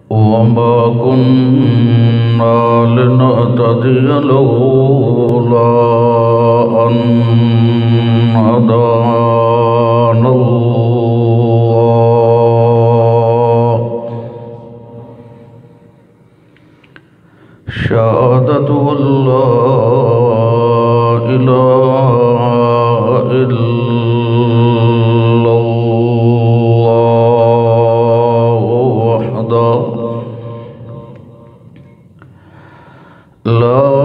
وما كنا لنهتدي لولا أن هدانا الله شهادة أن لا إله إلا الله وحده لا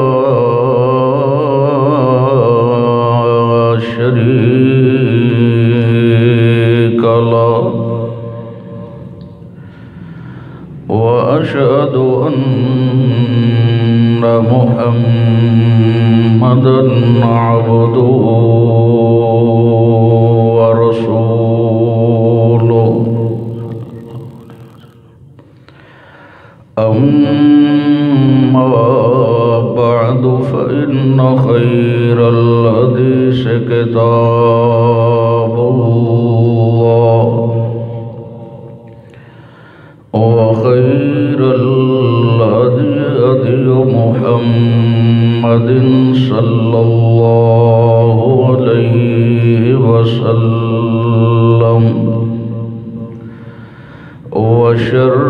شريك له وأشهد أن محمدًا عبده ورسوله أما بعد فإن خير الحديث كتاب الله وخير الهدي هدي محمد صلى الله عليه وسلم وشر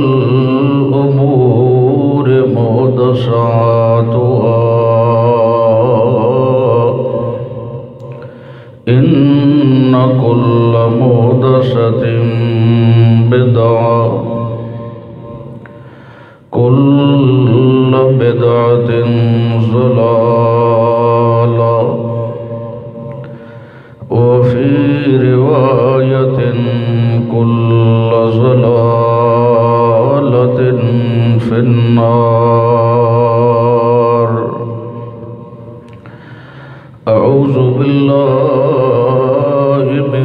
الأمور محدثاتها إن كل محدثة بدعة كل بدعة ضلالة وفي رواية كل ضلالة في النار أعوذ بالله من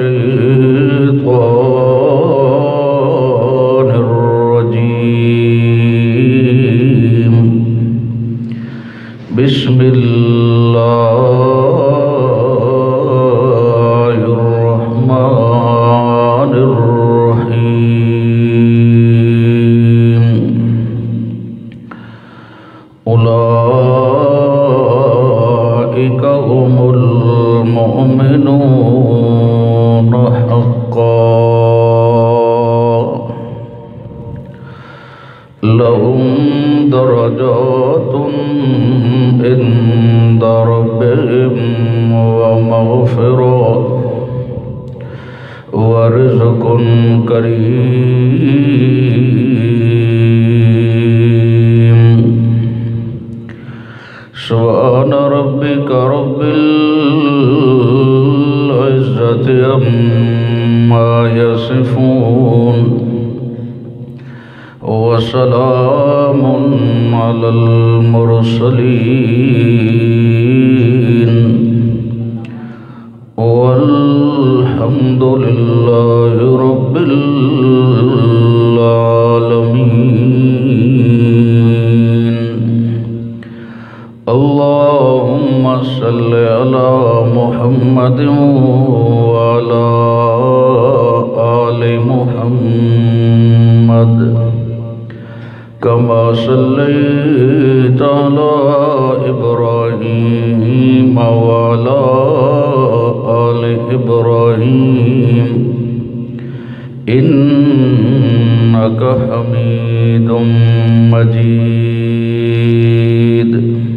الشيطان الرجيم بسم الله الرحمن الرحيم أولئك هم المؤمنون حقا لهم درجات عند ربهم ومغفرة ورزق كريم سبحان ربك رب العزة عما يصفون وسلام على المرسلين والحمد لله رب العالمين اللهم صل على محمد وعلى آل محمد كما صليت على إبراهيم وعلى آل إبراهيم إنك حميد مجيد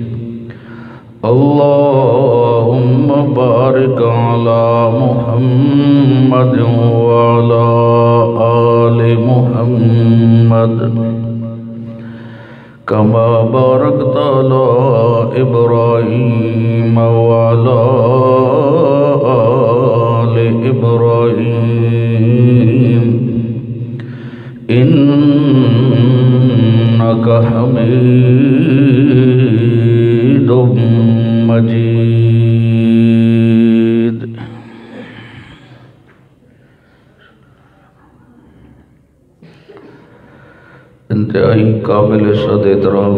اللهم بارك على محمد وعلى آل محمد كما باركت على إبراهيم وعلى آل إبراهيم إنك حميد مجيد انتہائی قابل صد احترام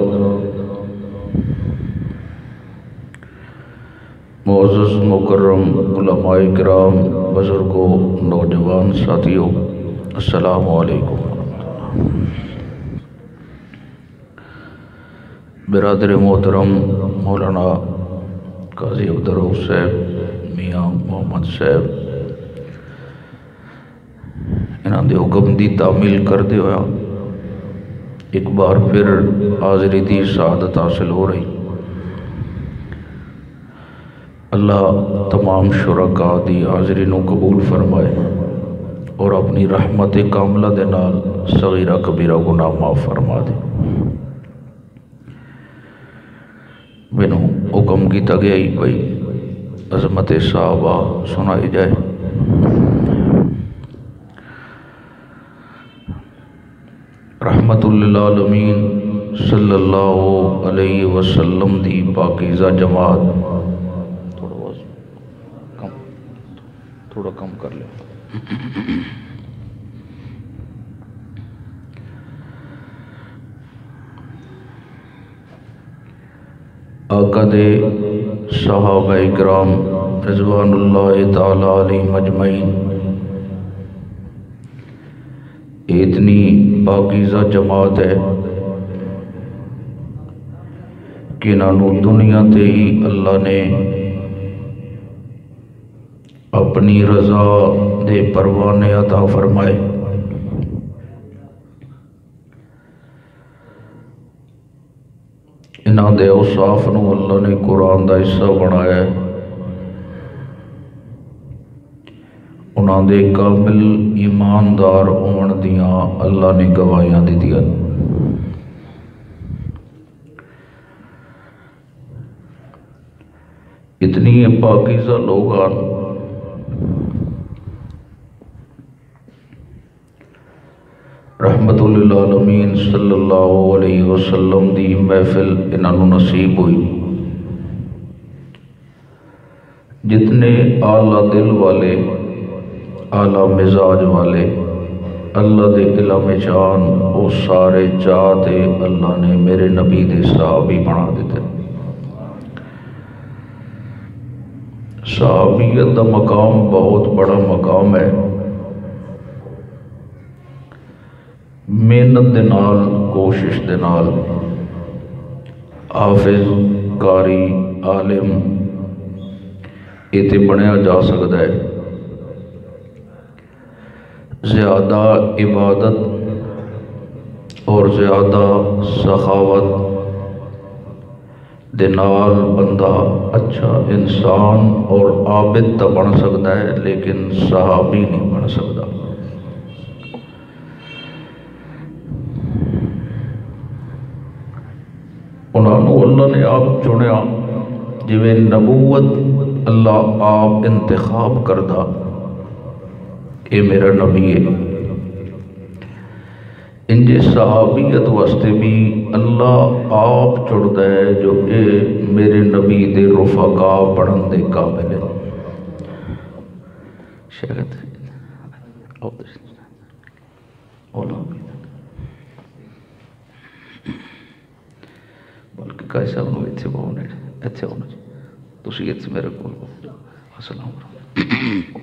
معزز مکرم علماء کرام، بزرگوں، نوجوان ساتھیوں، السلام علیکم۔ برادر محترم مولانا قاضی عبدالرؤف صاحب، میاں محمد صاحب، انہاں دے حکم دی تعمیل کر دے ہویا ایک بار پھر حاضری دی سعادت حاصل ہو رہی۔ اللہ تمام شرکاء دی حاضری نو قبول فرمائے اور اپنی رحمت کاملہ دے نال صغیرہ کبیرہ گناہ معاف فرما دے۔ مینوں حکم کی تگیائی پئی عظمت صحابہ سنائی جائے۔ رحمت للعالمین صلی اللہ علیہ وسلم دی پاکیزہ جماعت، تھوڑا کم کر لیں۔ آقا دے صحابہ کرام رضوان اللہ تعالی علیہم اجمعین، اتنی پاکیزہ جماعت ہے کہ انہوں دنیا تے ہی اللہ نے اپنی رضا دے پروانے عطا فرمائے۔ انہاں دے اوصاف نو اللہ نے قرآن دا حصہ بنایا ہے، انہاں دے کامل ایماندار ہون دیاں اللہ نے گواہیاں دی دیا۔ اتنی پاکیزہ لوگان رحمت للعالمین صلی اللہ علیہ وسلم دی محفل انہوں نصیب ہوئی۔ جتنے اعلیٰ دل والے، اعلیٰ مزاج والے اللہ دے علم شان، وہ سارے چاہتے اللہ نے میرے نبی دے صحابی بنا دیتے۔ صحابیت دا مقام بہت بڑا مقام ہے۔ محنت دے نال، کوشش دے نال حافظ، قاری، عالم ایتے بنیا جا سکتا ہے۔ زیادہ عبادت اور زیادہ سخاوت دے نال بندہ اچھا انسان اور عابد تا بن سکتا ہے، لیکن صحابی نہیں بن سکتا۔ انہوں اللہ نے آپ چنیا، جویں نبوت اللہ آپ انتخاب کردہ، اے میرا نبی ہے۔ انجے صحابیت واسطے بھی اللہ آپ چڑھتا ہے جو اے میرے نبی دے رفقا بڑھن دے قابل ہے۔ شاید بلکہ کئی صاحب نو اتھے ہونے اتھے ہونا چاہیے، تسی اتھے میرے کول ہو۔ السلام علیکم۔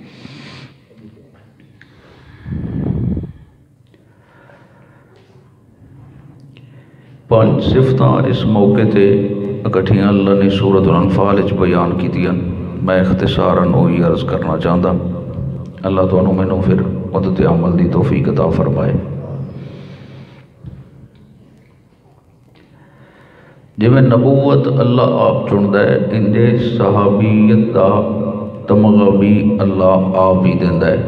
پانچ صفتاں اس موقع تے اکٹھیاں اللہ نے سورۃ الانفال وچ بیان کیتیاں، میں اختصاراً وہی عرض کرنا چاہتا۔ اللہ تعالیٰ مینوں پھر مدد عمل دی توفیق عطا فرمائے۔ جی میں نبوت اللہ آپ چنتا ہے، انجے صحابیت دا تمغہ بھی اللہ آپ ہی دیندہ ہے۔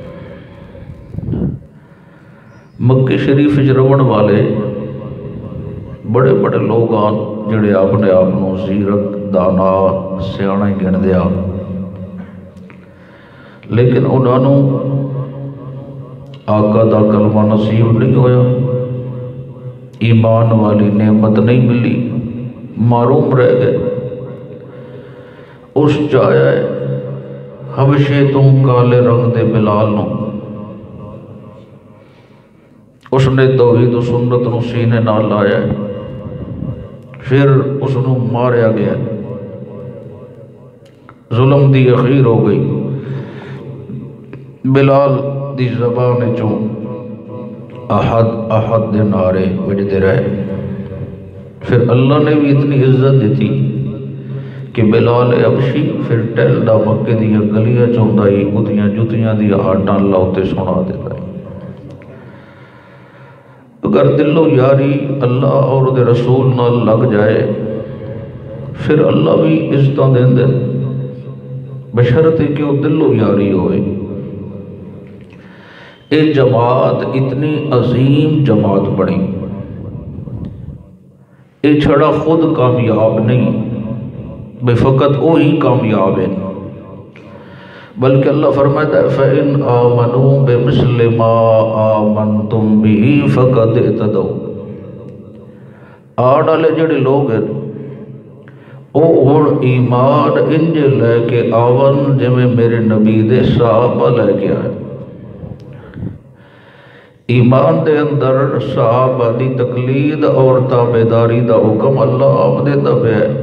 مکہ شریف رہن والے بڑے بڑے لوگ آن جڑے اپنے آپ کو زیرک، دانا، سیاح گن دیا، لیکن انہوں آقا دا کلمہ نصیب نہیں ہویا، ایمان والی نعمت نہیں ملی، معروم رہ گئے۔ اس چاہیا ہے حبشے تو کالے رنگ دے بلال نو، اس نے توحید و سنت نو سینے نال لایا ہے، پھر اس نو ماریا گیا، ظلم دی اخیر ہو گئی، بلال دی زبان چوں احد احد دے نعرے وجدے رہے، پھر اللہ نے بھی اتنی عزت دیتی کہ بلال حبشی پھر ٹہل دا مکے دیا گلیاں چاہتا ہی ادیاں جتیاں دیا آٹاں اللہ اتنے سنا دیتا ہے۔ اگر دل و یاری اللہ اور دے رسول نہ لگ جائے پھر اللہ بھی عزتاں دین دے، بشرطے کہ وہ دل و یاری ہوئے۔ اے جماعت اتنی عظیم جماعت بنی، اے چھڑا خود کامیاب نہیں بے فقط وہی کامیاب ہے، بلکہ اللہ فرماتا ہے فَإِنْ آمَنُوا بِمِثْلِ مَا آمَنْتُمْ بِهِ فَقَدْ اهْتَدَوْا۔ آڑالے جڑے لوگ ہیں او ہن ایمان انجے لے کے آون جویں میرے نبی دے صحابہ لے کے آئے۔ ایمان دے اندر صحابہ دی تقلید اور تابعداری دا حکم اللہ آپ دیتا پہ ہے۔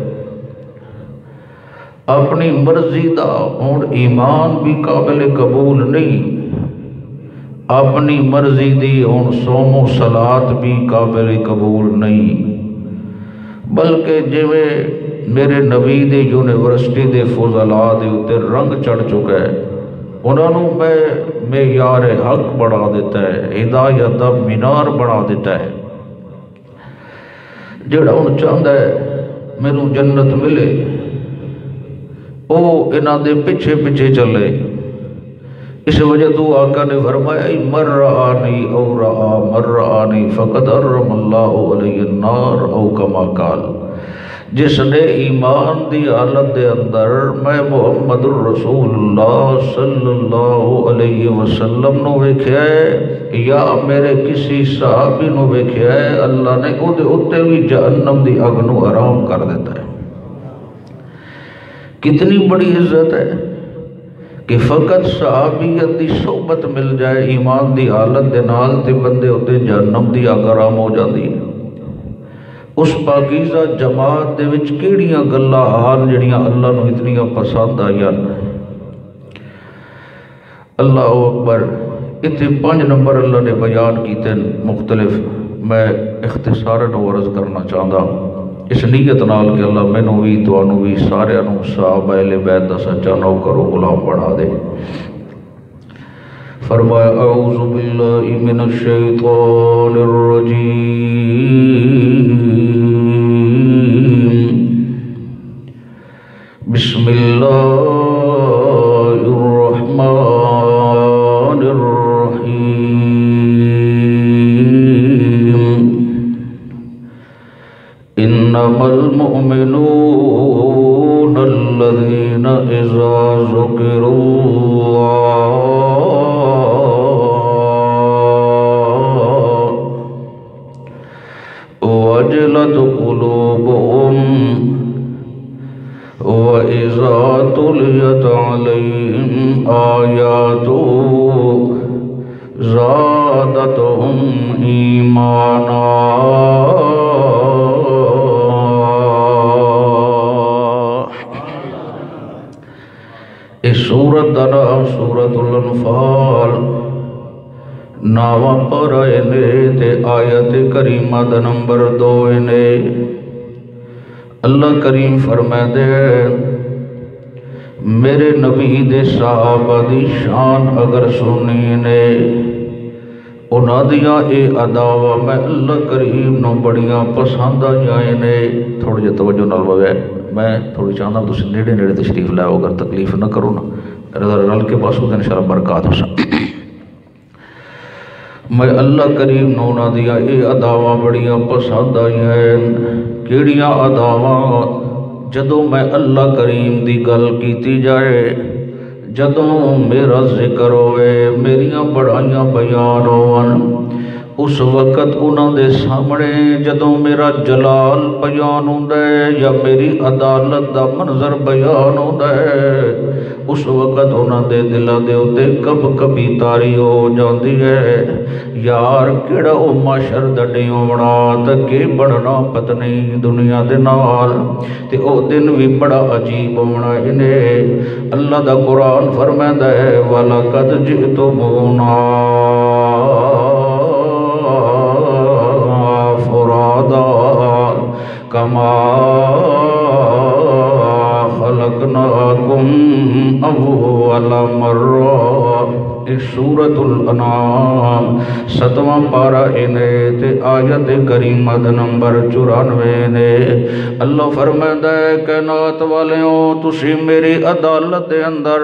اپنی مرضی دا ہن ایمان بھی قابل قبول نہیں، اپنی مرضی دی ہن صوم و صلاۃ بھی قابل قبول نہیں، بلکہ جویں میرے نبی دے یونیورسٹی دے فضلاء دے اتے رنگ چڑھ چکا ہے انہوں میں معیار حق بڑھا دیتا ہے، ہدایت دا مینار بڑھا دیتا ہے۔ جڑا ہن چاہتا ہے مینوں جنت ملے او انہاں دے پیچھے پیچھے چلے۔ اس وجہ تو آقا نے فرمایا من رآنی او رآ من رآنی فقد حرم اللہ علیہ النار او کما قال۔ جس نے ایمان دی حالت دے اندر میں محمد الرسول اللہ صلی اللہ علیہ وسلم نو ویکھیا ہے یا میرے کسی صحابی نو ویکھیا ہے، اللہ نے او دے اتے بھی جہنم دی اگ نو حرام کر دیتا ہے۔ کتنی بڑی عزت ہے کہ فقط صحابیت دی صحبت مل جائے ایمان دی حالت دے نال تے بندے اتے جہنم دی اگ حرام ہو جاندی ہے۔ اس پاکیزہ جماعت دے وچ کیڑیاں گلاں آن جڑیاں اللہ نو اتنیاں پسند آئیاں۔ اللہ اکبر۔ اتنے 5 نمبر اللہ نے بیان کیتے مختلف، میں اختصاراً عرض کرنا چاہتا اس نیت نال کہ اللہ مینوں بھی تانوں بھی سارے نوں صحابہ اہل بیت دا سچا نوکر و غلام بنا دے۔ فرمایا اعوذ باللہ من الشیطان الرجیم، بسم اللہ الرحمن الرحیم۔ انما المؤمنون الذین اذا ذکر اللہ وجلت قلوبهم وَإِذَا تُلِيَتْ عَلَيْهِمْ آيَاتُهُ زَادَتْهُمْ إِيمَانًا۔ اس سورت دا نام سورت الانفال ناواں پر نے تے آیت کریمہ دا نمبر 2 نے۔ اللہ کریم فرمائے میرے نبی دے صحابہ دی شان اگر سنی نے انہاں دیاں اے اداواں میں اللہ کریم نو بڑیاں پسند آئیں نے۔ تھوڑی جی توجہ نال بغیر میں تھوڑی چاہتا تسی نیڑے نیڑے تشریف لاؤ، اگر تکلیف نہ کرو نا رل کے پاسوں تے انشاءاللہ برکات ہو سکتی۔ میں اللہ کریم نو انہاں دیاں اے اداواں بڑیاں پسند آئیں۔ کیڑیاں اداواں؟ جدوں میں اللہ کریم دی گل کیتی جائے، جدوں میرا ذکر ہوئے، میریاں بڑائیاں بیان ہون، اس وقت انہاں دے سامنے جدوں میرا جلال بیان ہوندا ہے یا میری عدالت دا منظر بیان ہوندا ہے، اس وقت انہاں دے دلاں دے اوتے کب کبھی تاری ہو جاندی ہے، یار کیڑا او معاشر دا ڈیوں بنا تکے بڑھنا پتہ نہیں دنیا دے نال، تے او دن بھی بڑا عجیب ہونا انہیں۔ اللہ دا قرآن فرمائندا ہے وَلَقَدْ جِئْتُمُونَا فرادا سورۃ الانعام 7واں پارہ نے تے آیت کریمہ نمبر 94 نے اللہ فرماتا ہے کائنات والیوں تسی میری عدالت دے اندر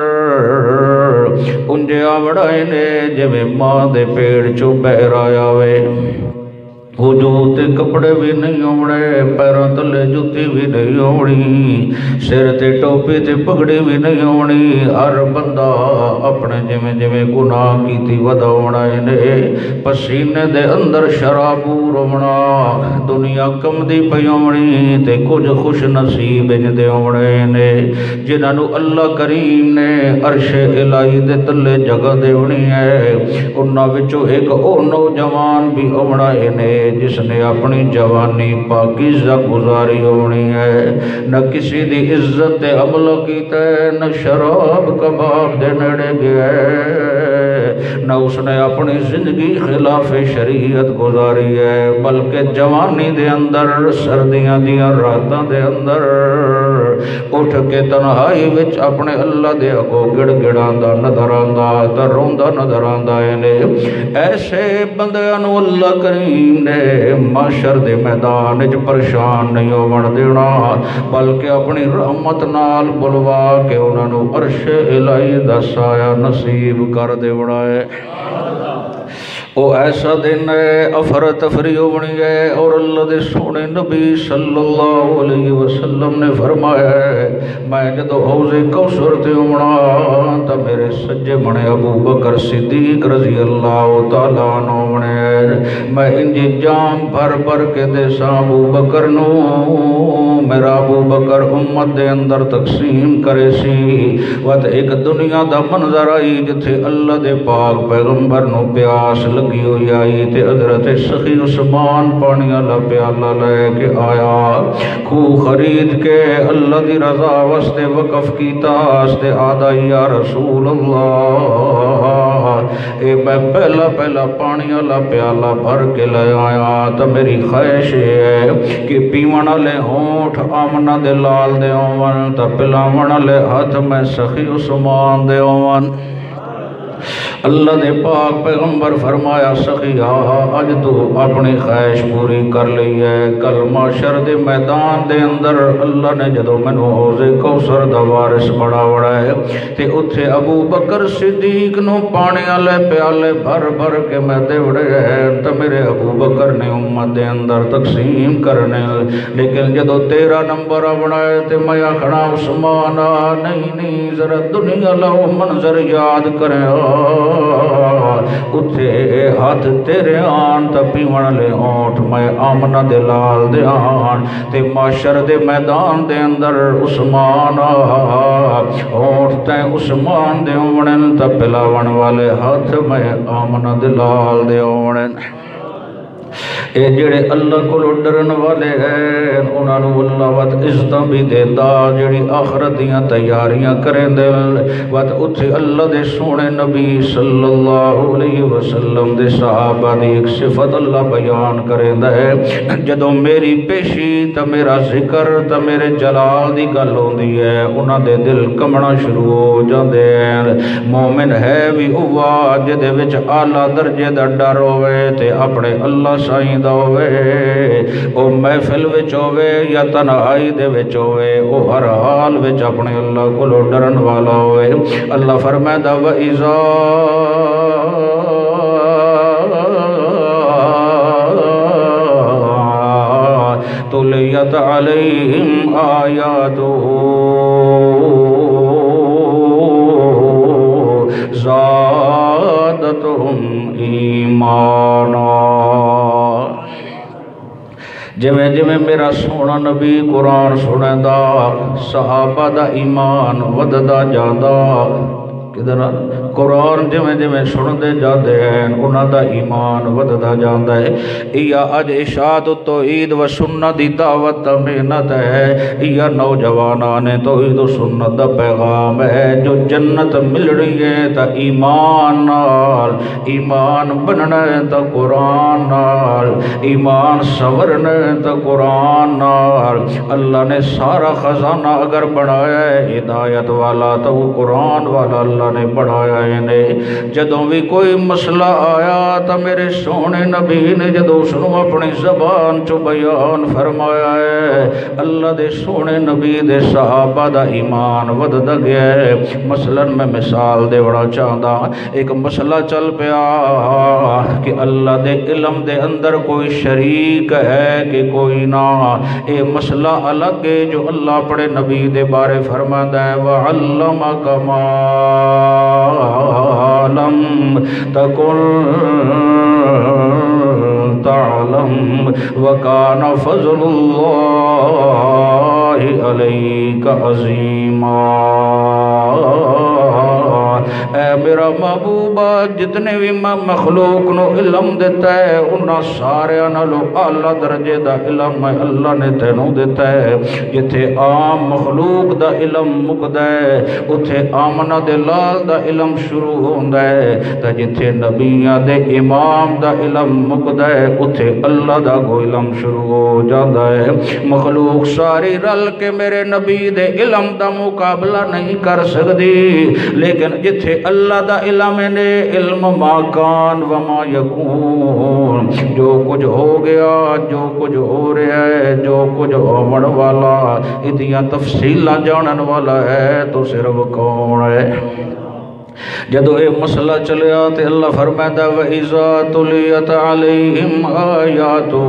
انجے آوڑائے نے جویں ماں دے پیڑ چوں بہر آیا وے وجود تے کپڑے بھی نہیں ہونے پیروں تلے جوتی بھی نہیں ہونی سر تے ٹوپی تے پگڑی بھی نہیں ہونی ہر بندہ اپنے جویں جویں گناہ کیتی ودا ہونا نے پسینے دے اندر شرابور ہونا دنیا کم دی پئی ہونی تے کچھ خوش نصیب دے ہونے نے جنہاں نو اللہ کریم نے عرش الہی دے تلے جگہ دیونی ہے انہاں وچوں ایک او نوجوان بھی ہونا نے جس نے اپنی جوانی پاکیزہ گزاری ہونی ہے نہ کسی دی عزت عمل کیتا ہے نہ شراب کباب دے نڑے گیا ہے نہ اس نے اپنی زندگی خلاف شریعت گزاری ہے بلکہ جوانی دے اندر سردیاں دیاں راتاں دے اندر اٹھ کے تنہائی وچ اپنے اللہ دے اگوں گڑ گڑاندا نظر آندا تے روندا نظر آندا ہے ایسے بندیاں نو اللہ کریم نے معاشر دے میدان وچ پریشان نہیں ہون دینا بلکہ اپنی رحمت نال بلوا کے انہاں نو عرش الہی دا سایہ نصیب کر دیونا ہے او ایسا دن ہے افر تفری ہونی ہے اور اللہ دے سونے نبی صلی اللہ علیہ وسلم نے فرمایا ہے میں جدو حوض کوثر تے ہونا تا میرے سجے بنے ابو بکر صدیق رضی اللہ تعالیٰ عنہ ہونے میں انجی جام بھر بھر کے دے سا ابو بکر نو میرا ابو بکر امت دے اندر تقسیم کرے سی وقت ایک دنیا دا منظر آئی جتھے اللہ دے پاک پیغمبر نو پیاس لگی ہوئی آئی تے حضرت سخی عثمان پانی اللہ پیالہ لے کے آیا خو خرید کے اللہ دی رضا واسطے وقف کی تاستے آدھا یا رسول اللہ اے میں پہلا پانی اللہ پیالہ بھر کے لے آیا تو میری خواہش ہے کہ پیمن لے ہونٹ آمنہ دے لال دے ہون تا پلاون لے ہاتھ میں سخی عثمان دے ہون اللہ دے پاک پیغمبر فرمایا سخیہ آج تو اپنی خواہش پوری کر لی ہے کل معاشر دے میدان دے اندر اللہ نے جدو منو حوض کوثر دا وارث بڑا بڑا ہے تے اتھے ابو بکر صدیق نو پانی والے پیالے بھر بھر کے میں دے وڑے ہیں تو میرے ابو بکر نے امت دے اندر تقسیم کرنے لیکن جدو 13 نمبر بڑا ہے تے میں کھڑا عثمان نہیں ذرا دنیا لو منظر یاد کریں اتھے ہاتھ تیرے آن تا پیون لے ہونٹ میں آمنہ دے لال دے آن تے معاشر دے میدان دے اندر عثمان ہونٹ تے عثمان دے ہونن تا پلاون والے ہاتھ میں آمنہ دے لال دے ہونن اے جڑے اللہ کو ڈرن والے ہیں انہاں نو اللہ وقت عزتاں بھی دیندا جڑی آخرت دیاں تیاریاں کریں دے وقت اتھے اللہ دے سونے نبی صلی اللہ علیہ وسلم دے صحابہ دی ایک صفت اللہ بیان کریں دے جدو میری پیشی تا میرا ذکر تا میرے جلال دی گل ہوندی ہے انہاں دے دل کمنا شروع ہو جاندے ہیں مومن ہے بھی ہوا جدے وچ اعلیٰ درجے دا ڈر ہوئے تے اپنے اللہ سائیں دا ہوئے او محفل وچ ہوئے یا تنہائی دے وچ ہوئے او ہر حال وچ اپنے اللہ کو ڈرن والا ہوئے اللہ فرمائدہ وَإِذَا تُلِيَتْ عَلَيْهِمْ آيَاتُهُ زَادَتْهُمْ ایمانا جویں میرا سونا نبی قرآن سنیں دا صحابہ دا ایمان وددا جاندا کدھر قرآن جویں سن دے جاندے ہیں انہاں دا ایمان وددا جاندا ہے یا اج اشاعت توحید و سنت دی دعوت محنت ہے یا نوجوانان توحید و سنت دا پیغام ہے جو جنت ملنی ہے تا ایمان نال ایمان بننا ہے تا قرآن نال ایمان سورنا ہے تا قرآن نال اللہ نے سارا خزانہ اگر بنایا ہے ہدایت والا تو قرآن والا اللہ اللہ نے بڑھایا نے جدوں بھی کوئی مسئلہ آیا تو میرے سونے نبی نے جدوں اس نو اپنی زبان چو بیان فرمایا ہے اللہ دے سونے نبی دے صحابہ دا ایمان وددا گیا ہے مثلاً میں مثال دیونا چاہتا ایک مسئلہ چل پیا کہ اللہ دے علم دے اندر کوئی شریک ہے کہ کوئی نہ اے مسئلہ الگ ہے جو اللہ اپنے نبی دے بارے فرماتا ہے وَعَلَّمَكَ مَا لَمْ تَكُنْ تَعْلَمْ وَكَانَ فَضْلُ اللَّهِ عَلَيْكَ عَظِيمًا اے میرا محبوبہ جتنے بھی میں مخلوق نو علم دیتا ہے انہاں سارے نالوں اعلیٰ درجے دا علم میں اللہ نے تینوں دیتا ہے جتھے عام مخلوق دا علم مکدا ہے اتھے آمنہ دے لال دا علم شروع ہوندا ہے تا جتھے نبیاں دے امام دا علم مکدا ہے اتھے اللہ دا کو علم شروع ہو جاندا ہے مخلوق ساری رل کے میرے نبی دے علم دا مقابلہ نہیں کر سکدی لیکن جتھے اللہ دا علم نے علم ما کان وما یکون جو کچھ ہو گیا جو کچھ ہو رہا ہے جو کچھ ہومن والا اتیاں تفصیلہ جانن والا ہے تو صرف کون ہے جدو اے مسئلہ چلے آتے اللہ فرمائدہ وَإِذَا تُلِيَتْ عَلَيْهِمْ آيَاتُهُ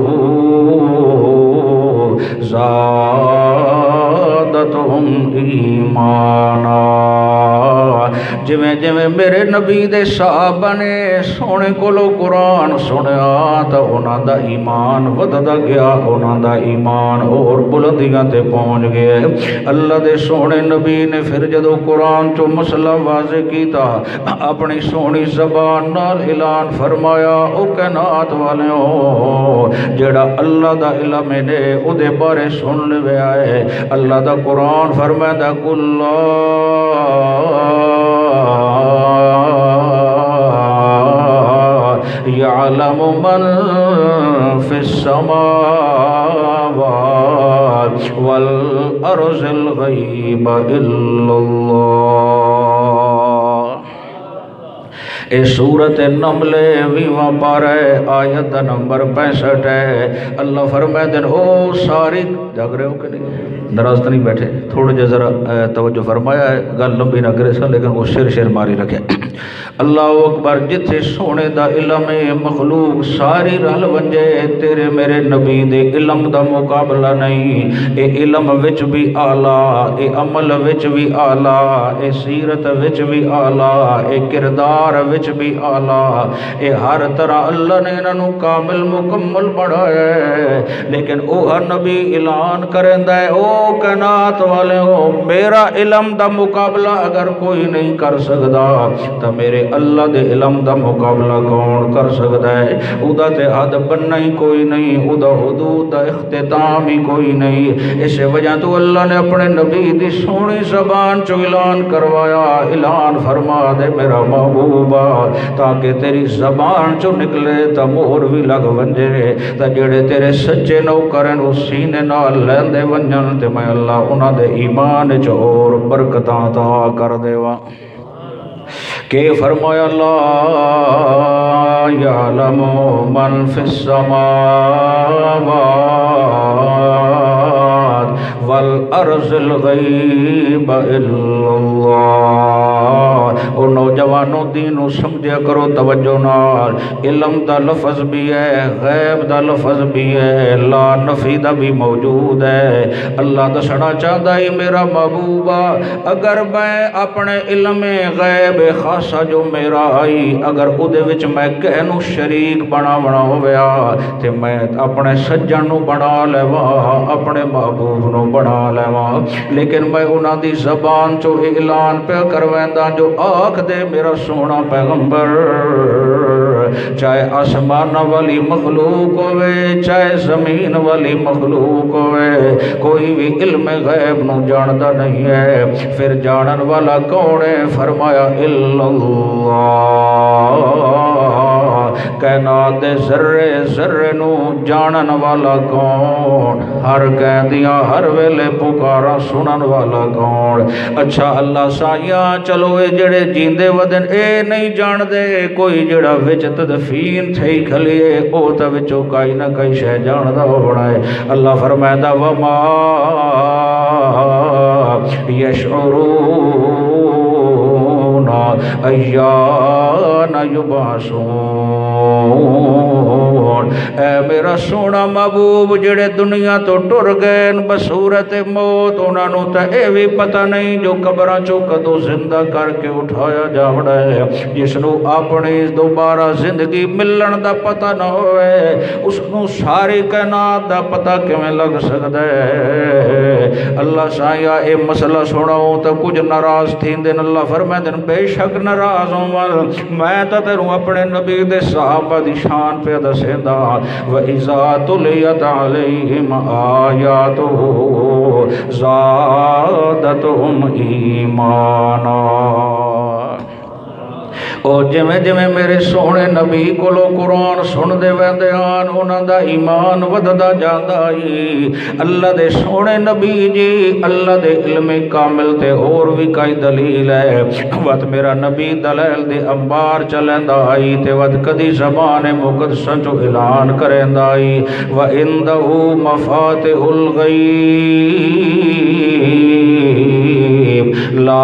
زَادَتْهُمْ ایمانا جویں جویں میرے نبی دے صحابہ نے سونے کولو قرآن سنیا تا انہاں دا ایمان وددا گیا انہاں دا ایمان اور بلندیاں تے پہنچ گئے اللہ دے سونے نبی نے پھر جدو قرآن چو مسئلہ واضح کیتا اپنی سونی زبان نال اعلان فرمایا او کائنات والیوں جڑا اللہ دا علم نے او دے بارے سن لے آئے اللہ دا قرآن فرمایا کل يعلم من في السماوات والأرض الغيب إلا الله اے سورت نمل 20واں پارہ آیت نمبر 65 ہے اللہ فرمائے او ساری جاگ رہے ہو کہ نہیں ناراض تو نہیں بیٹھے تھوڑے جے ذرا توجہ فرمایا ہے گل لمبی نہ کرے سا لیکن وہ شیر ماری رکھے اللہ اکبر جتھے سونے دا علم مخلوق ساری رل ونجے تیرے میرے نبی دے علم دا مقابلہ نہیں اے علم وچ بھی اعلیٰ اے عمل وچ بھی اعلیٰ اے سیرت وچ بھی اعلیٰ اے کردار وچ بھی اعلیٰ اے ہر طرح اللہ نے انہوں کامل مکمل بڑھایا ہے لیکن او ہر نبی اعلان کرندہ ہے او کائنات والے ہو میرا علم دا مقابلہ اگر کوئی نہیں کر سکدا تو میرے اللہ دے علم دا مقابلہ کون کر سکتا ہے او دا تے حد بننا ہی کوئی نہیں او دا حدود دا اختتام ہی کوئی نہیں اس وجہ تو اللہ نے اپنے نبی دی سونی زبان چو اعلان کروایا اعلان فرما دے میرا محبوبہ تاکہ تیری زبان چو نکلے تا مہر بھی لگ ونجے تا جڑے تیرے سچے نو کرن اس سینے نال لیندے ونجن تے میں اللہ انہاں دے ایمان چو اور برکتاں تا کر دیوا کہ فرمایا لا یعلم من فی السماوات والارض الغیب الا اللہ او نوجوانوں دینو سمجھیا کرو توجہ نال علم دا لفظ بھی ہے غیب دا لفظ بھی ہے لا نفی دا بھی موجود ہے اللہ دسنا چاہتا ہے میرا محبوبہ اگر میں اپنے علم غیب خاصا جو میرا آئی اگر ادھے وچ میں کہنو شریک بنا ہویا تے میں اپنے سجن نو بنا لیوا اپنے محبوب نو بنا لیوا لیکن میں انہاں دی زبان چو اعلان پہ کرویندا جو آکھ دے میرا سونا پیغمبر چاہے آسمان والی مخلوق ہوئے چاہے زمین والی مخلوق ہوئے کوئی بھی علم غیب نو جانتا نہیں ہے پھر جانن والا کون ہے فرمایا الا اللہ کائنات دے ذرے ذرے نو جانن والا کون، ہر قیدیاں ہر ویلے پکارا سنن والا کون؟ اچھا اللہ سائیاں چلو اے جڑے جیندے ودن اے نہیں جان دے، کوئی جڑا وچ تدفین تھئی کھلیے او تا وچوں کئی نہ کئی شے جاندا ہونا ہے۔ اللہ فرمائندا وما یشعرون ایان یبعثون۔ اے میرا سونا محبوب جڑے دنیا تو ٹر گئے بصورت موت، انہاں نوں تے اے وی پتہ نہیں جو قبراں چوں کدوں زندہ کر کے اٹھایا جاوڑا ہے۔ جس نوں اپنی دوبارہ زندگی ملن دا پتہ نہ ہوئے اس نوں ساری کائنات دا پتہ کیویں لگ سکدا ہے؟ اللہ سایہ اے مسئلہ سناؤں تو کچھ ناراض تھیندن، اللہ فرمائندن بے شک ناراض ہوں میں تو تیروں اپنے نبی دے صحابہ دی شان پہ دسیندا۔ وَإِذَا تُلِيَتْ عَلَيْهِمْ آيَاتُهُ زَادَتْهُمْ ایمانا۔ اور جویں جویں میرے سونے نبی کولو قرآن سن دے ویندے آن انہاں دا ایمان وددا جاندا ہی۔ اللہ دے سونے نبی جی اللہ دے علم کامل تے اور بھی کئی دلیل ہے۔ وقت میرا نبی دلائل دے انبار چلیندا ہی تے وقت کدی زبان مقدسہ جو اعلان کریندا ہی۔ وَعِندَهُ مَفَاتِحُ الْغَیْبِ لا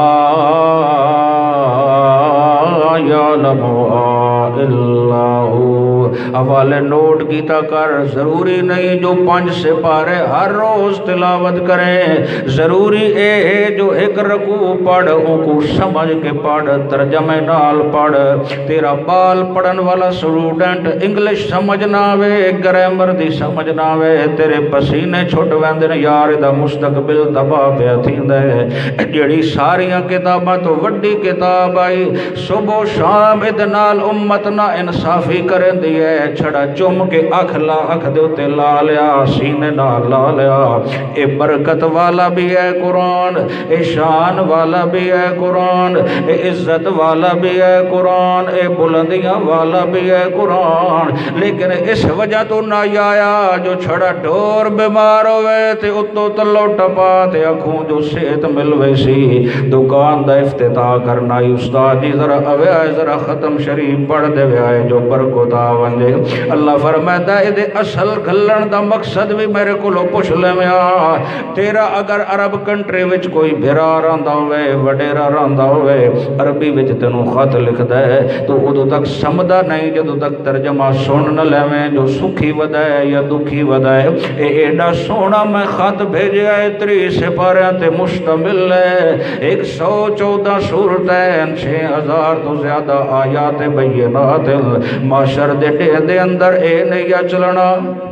یعلمها الا هو۔ حوالے نوٹ کیتا کر، ضروری نہیں جو 5 سپارے ہر روز تلاوت کریں، ضروری اے ہے جو ایک رکوع پڑھ ان کو سمجھ کے پڑھ، ترجمے نال پڑھ۔ تیرا بال پڑھن والا سٹوڈنٹ انگلش سمجھ نہ آوے، گرامر دی سمجھ نہ آوے، تیرے پسینے چھٹ ویندن، یار دا مستقبل تباہ پیا تھیندا ہے۔ جڑی ساریاں کتاباں تو وڈی کتاب آئی، صبح و شام ادے نال امت نہ انصافی کرن دی ہے، چھڑا چم کے اکھ لا اکھ دے اتے لا لیا، سینے نال لا لیا۔ اے برکت والا بھی ہے قرآن، اے شان والا بھی ہے قرآن، اے عزت والا بھی ہے قرآن، اے بلندیاں والا بھی ہے قرآن۔ لیکن اس وجہ تو نہ آیا جو چھڑا ڈور بیمار ہوئے تے اتو تلو ٹپا تے اکھوں جو صحت ملوے سی۔ دکان دا افتتاح کرنا ہی استاد جی ذرا اوے آئے ذرا ختم شریف پڑھ دے وے آئے جو برکت آونجے۔ اللہ فرمائدہ اے دے اصل گھلن دا مقصد بھی میرے کو لو پوچھ لے میں آ۔ تیرا اگر عرب کنٹری وچ کوئی بھرا رہندا ہوئے وڈیرا رہندا ہوئے عربی وچ تینوں خط لکھ دے تو ادو تک سمدہ نہیں جدو تک ترجمہ سن نہ لیویں جو سکھی ودائے یا دکھی ودائے۔ اے ایڈا سونا میں خط بھیجے آئے 30 سپاریاں تے مشتمل ہے، 114 سورتیں، 6000 تو زیادہ آیات بینات۔ معاشر دے اندر اے نہیں چلنا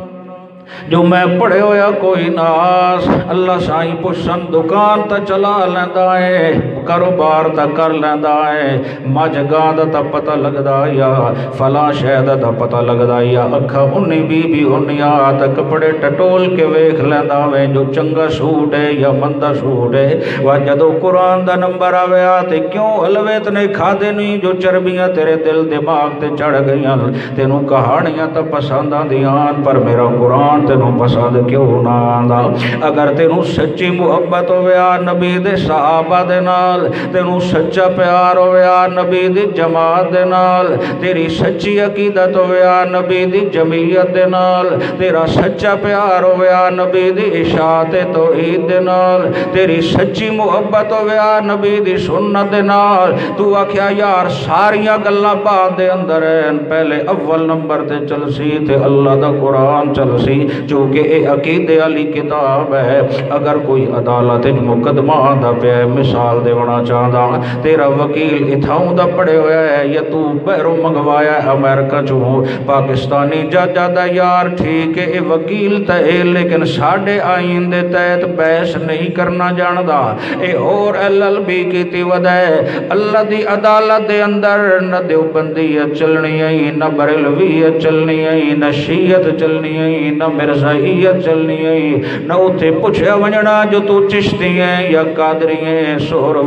جو میں پڑھے ہویا کوئی ناس۔ اللہ سائیں پوچھن دکان تا چلا لیندا ہے، کاروبار تا کر لیندا ہے، مجھ گاں دا پتہ لگدا یا فلاں شہد دا پتہ لگدا یا اکھا انہی بی بی انہیا تا کپڑے ٹٹول کے ویکھ لیندا وے جو چنگا سوٹ ہے یا مندہ سوٹ ہے۔ وہ جدو قرآن دا نمبر آویا تے کیوں حلویت نے کھا دے نہیں جو چربیاں تیرے دل دماغ تے چڑھ گئیاں، تینوں کہانیاں تا پسند آندیاں پر میرا قرآن تینوں پسند کیوں نہ آندا؟ اگر تینوں سچی محبت ہویا نبی دے صحابہ دے نال، تینوں سچا پیار ہویا نبی دی جماعت دے نال، تیری سچی عقیدت ہویا نبی دی جمعیت دے نال، تیرا سچا پیار ہویا نبی دی اشاعت توحید دے نال، تیری سچی محبت ہویا نبی دی سنت دے نال، تو آکھیا یار ساریاں گلاں بعد دے اندر ہیں، پہلے اول نمبر تے چل سی تے اللہ دا قرآن چل سی چونکہ اے عقیدے علی کتاب ہے۔ اگر کوئی عدالت مقدمہ دا پہ مثال دے ونا چاہدا، تیرا وکیل اتھاؤں دا پڑے ہویا ہے یا تو بیرو منگوایا ہے امریکہ چوں پاکستانی ججا دا یار ٹھیک ہے اے وکیل تے لیکن ساڑھے آئین دے تحت بحث نہیں کرنا جاندا، اے اور LLB کیتی ودائے اللہ دی عدالت دے اندر نہ دیوبندیت چلنی ہے نہ بریلویت چلنی ہے نہ شیعت چلنی ہے نہ مرزائیت چلنی ہے، نہ اتھے پوچھے ونجنا جو تو چشتی ہیں یا قادری ہیں، سور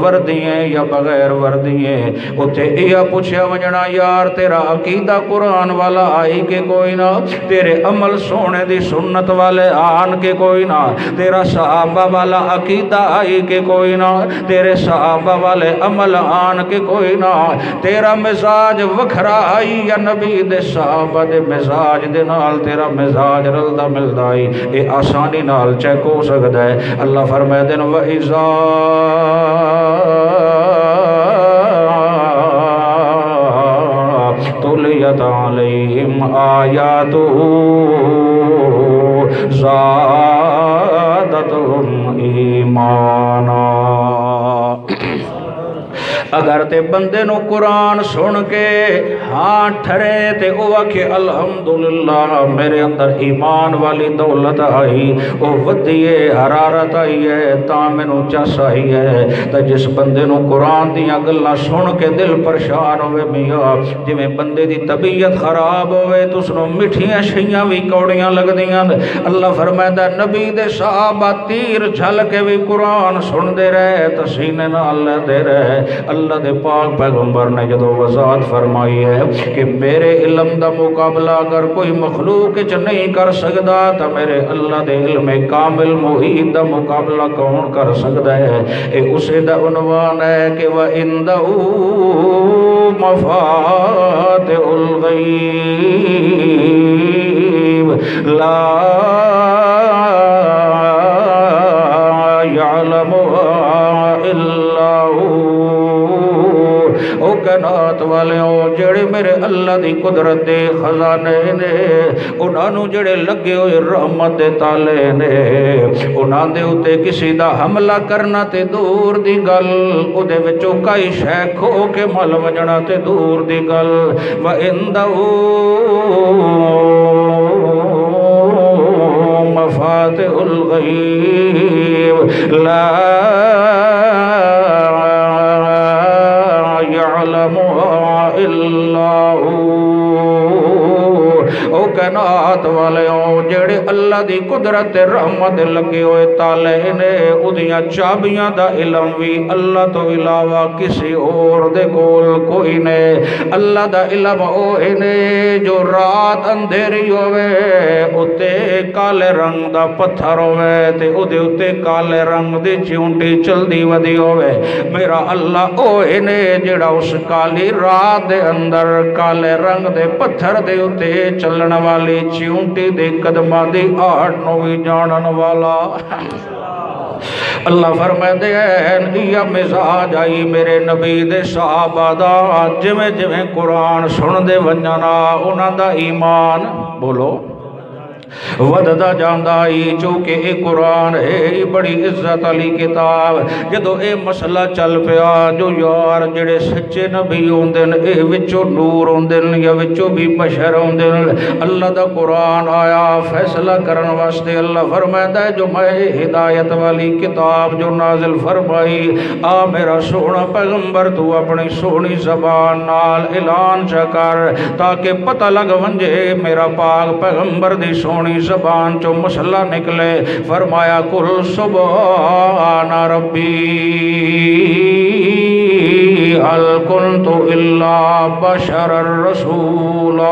وردیاں یا بغیر وردیاں اتھے یہ پوچھا ونجنا یار تیرا عقیدہ قرآن والا آئی کہ کوئی نہ تیرے عمل سونے دی سنت والے آن کے کوئی نہ تیرا صحابہ والا عقیدہ آئی کہ کوئی نہ تیرے صحابہ والے عمل آن کے کوئی نہ تیرا مزاج وکھرا آئی یا نبی دے صحابہ دے مزاج دے نال تیرا مزاج رلدا ملدا آئی اے آسانی نال چیک ہو سکدا ہے اللہ فرمائے دن وَإِذَا تُلِيَتْ عَلَيْهِمْ آيَاتُهُ زَادَتْهُمْ ایمانا اگر تے بندے نو قرآن سن کے ہاں ٹھرے تے او کہ الحمدللہ میرے اندر ایمان والی دولت آئی او ودیے حرارت آئی ہے تا مینوں چس آئی ہے تا جس بندے نو قرآن دیاں گلاں سن کے دل پریشان ہوئے میاں جویں بندے دی طبیعت خراب ہوئے تو اس نو مٹھیاں شیاں بھی کوڑیاں لگ دیاں اللہ فرمائے نبی دے صحابہ تیر جھل کے بھی قرآن سن دے رہے تسینے نال لے دے رہے اللہ دے پاک پیغمبر نے جدو وضاحت فرمائی ہے کہ میرے علم دا مقابلہ اگر کوئی مخلوق چ نہیں کر سکتا تو میرے اللہ دے علم کامل محیط دا مقابلہ کون کر سکتا ہے اے اسے دا عنوان ہے کہ وَإِنْدَهُ مَفَاتِحُ الْغَيْبِ لَا يَعْلَمُهَا إِلَّا هُوَ او کائنات والے جڑے میرے اللہ دی قدرت دے خزانے نے انہاں نو جڑے لگے ہوئے رحمت دے تالے نے انہاں دے اوتے کسی دا حملہ کرنا تے دور دی گل او دے وچوں کئی شے کھو کے مل وجنا تے دور دی گل وَإِنْدَهُ مَفَاتِحُ الْغَيْبِ لَا يَعْلَمُهَا إِلَّا هُوَ او کائنات والے جڑے اللہ دی قدرت رحمت لگے ہوئے تالے نے اودیاں چابیاں دا علم بھی اللہ تو علاوہ کسی اور دے کول کوئی نے اللہ دا علم اوہ نے جو رات اندھیری ہوئے اتے کالے رنگ دا پتھر ہوئے تے اودے اتے کالے رنگ دی چونٹی چل دی ودی ہوئے میرا اللہ اوہ نے جڑا اس کالی رات دے اندر کالے رنگ دے پتھر دے اتے چلن والی چونٹی دے قدمہ دی آٹھ نوی جانن والا اللہ فرمائے ہیں یہ مزاج آئی میرے نبی دے صحابہ دا جویں جویں قرآن سن دے ونجنا انہاں دا ایمان بولو وددا جاندائی چونکہ اے قرآن ہے بڑی عزت علی کتاب جدو اے مسئلہ چل پیا جو یار جڑے سچے نبی ہوندن اے وچو نور ہوندن یا وچو بھی بشر ہوندن اللہ دا قرآن آیا فیصلہ کرن واسطے اللہ فرمائدہ ہے جو میں ہدایت والی کتاب جو نازل فرمائی آ میرا سونا پیغمبر تو اپنی سونی زبان نال اعلان چکر تاکہ پتہ لگ ونجے میرا پاک پیغمبر دی سونی زبان چو مسئلہ نکلے فرمایا کل سبحان ربی هل كنت الا بشر الرسولا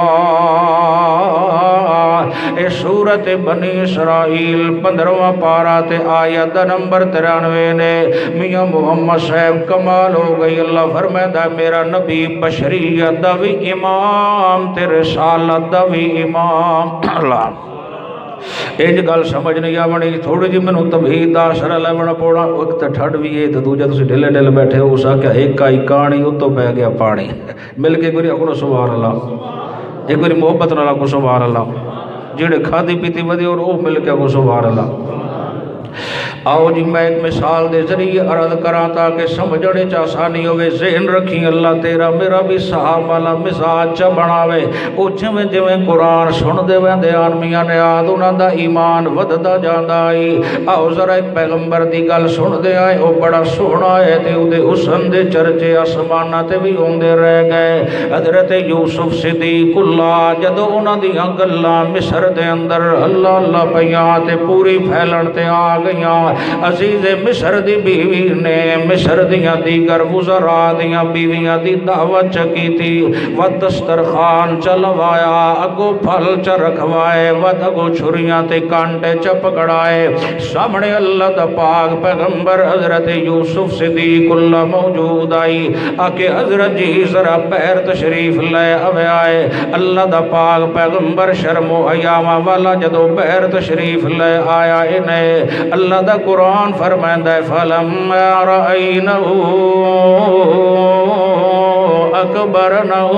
اے سورت بنی اسرائیل 15واں پارا تے آیت نمبر 93 نے میاں محمد صاحب کمال ہو گئی اللہ فرمائدہ میرا نبی بشریت دا بھی امام تے رسالت دا بھی امام اللہ ایج گل سمجھ نہیں آونی تھوڑی جی میں تمہید دا شرح لیونا پوڑا وقت ٹھڑ بھی ہے تو دوجہ تسی ڈھلے ڈھلے بیٹھے ہو سا کہ ایک کا کہانی ہو تو بہ گیا پانی مل کے گوری اکھو سبحان اللہ ایک گوری محبت نہ کو سبحان اللہ جڑے کھادی پیتی ودی اور او مل کے اکھو سبحان اللہ آؤ جی میں ایک مثال دے ذریعے عرض کراں تاکہ سمجھنے چاسانی ہوئے ذہن رکھیں اللہ تیرا میرا بھی صحاب والا مزاج چا بناوے او جویں جویں قرآن سن دے ویندے آن میاں نے آد انہاں دا ایمان وددا جاندا آئی آؤ ذرا ایک پیغمبر دی گل سن دے آئے او بڑا سونا ہے تے او دے حسن دے چرچے آسمانہ تے بھی ہوندے رہ گئے حضرت یوسف صدیق اللہ جدو انہاں دیاں گلاں مصر دے اندر اللہ اللہ پیاں تے پوری پھیلن تے آ گئیاں عزیز مصر دی بیوی نے مصر دیاں دیگر وزراء دیاں بیویاں دی دعوت چکی تھی و دسترخوان چلوایا اگو پھل چ رکھوائے ود اگو چھریاں تے کانٹے چ پکڑائے سامنے اللہ دا پاک پیغمبر حضرت یوسف صدیق اللہ موجود آئی آکے حضرت جی ذرا پیر تشریف لے اوے آئے اللہ دا پاک پیغمبر شرم و حیاء والا جدو پیر تشریف لے آیا انہیں اللہ دا قرآن فرمائندہ فلم رأینہو اکبرنہو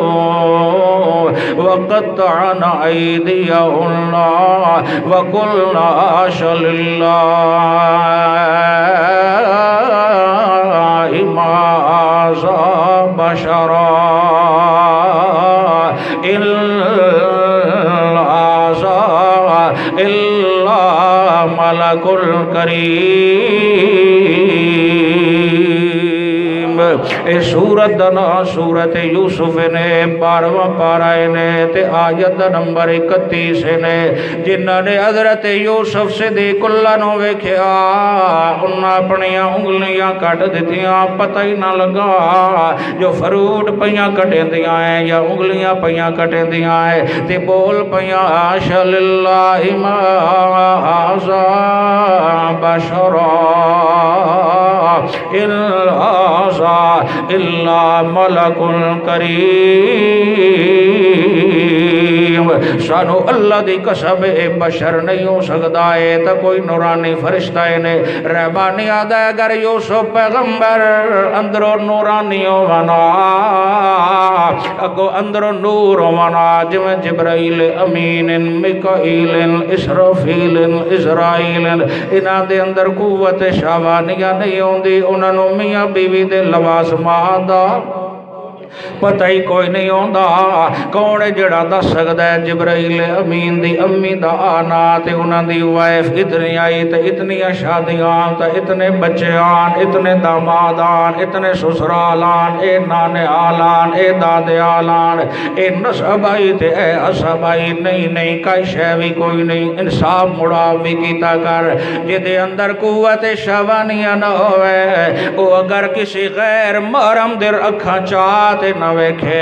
وقطعنا ایدیہن وقلنا حاش للہ ما ذا بشرا إلا ملك کریم اے سورت دنا سورت یوسف نے 12واں پارا نے تے آیت نمبر 31 نے جنہاں نے حضرت یوسف صدیق اللہ نو ویکھیا انہاں اپنیاں انگلیاں کٹ دتیاں پتہ ہی نہ لگا جو فروٹ پیاں کٹیندیاں ہیں یا انگلیاں پیاں کٹیندیاں ہیں تے بول پیاں حاش للہ ما ھذا بشرا إلا ملک کریم سانو اللہ دی قسم اے بشر نہیں ہو سکتا ہے تا کوئی نورانی فرشتہ نے رحمانی آدھا اگر یوسف پیغمبر اندرو نورانی ہونا اگو اندرو نور ہونا جمع جبرائیل امین مکائیل اسرافیل اسرائیل انہاں دے اندر قوت شاوانیہ نہیں ہوندی انہاں نو میاں بیوی دے لباس مادہ پتہ ہی کوئی نہیں ہوندا کون جڑا دس سکدا ہے جبرائیل امین دی امی دا آنا تے انہاں دی وائف اتنی آئی تے اتنی شادیاں تے اتنے بچیاں اتنے دامادان اتنے سسرالان اے نانے آلان اے دادے آلان اے نسب آئی تے اے عصب آئی نہیں کئی شیوی کوئی نہیں انصاف مڑاوی کیتا کر جدے اندر قوت شوانیاں نہ ہوئے او اگر کسی غیر محرم در اکھاں چاہتے نہ ویکھے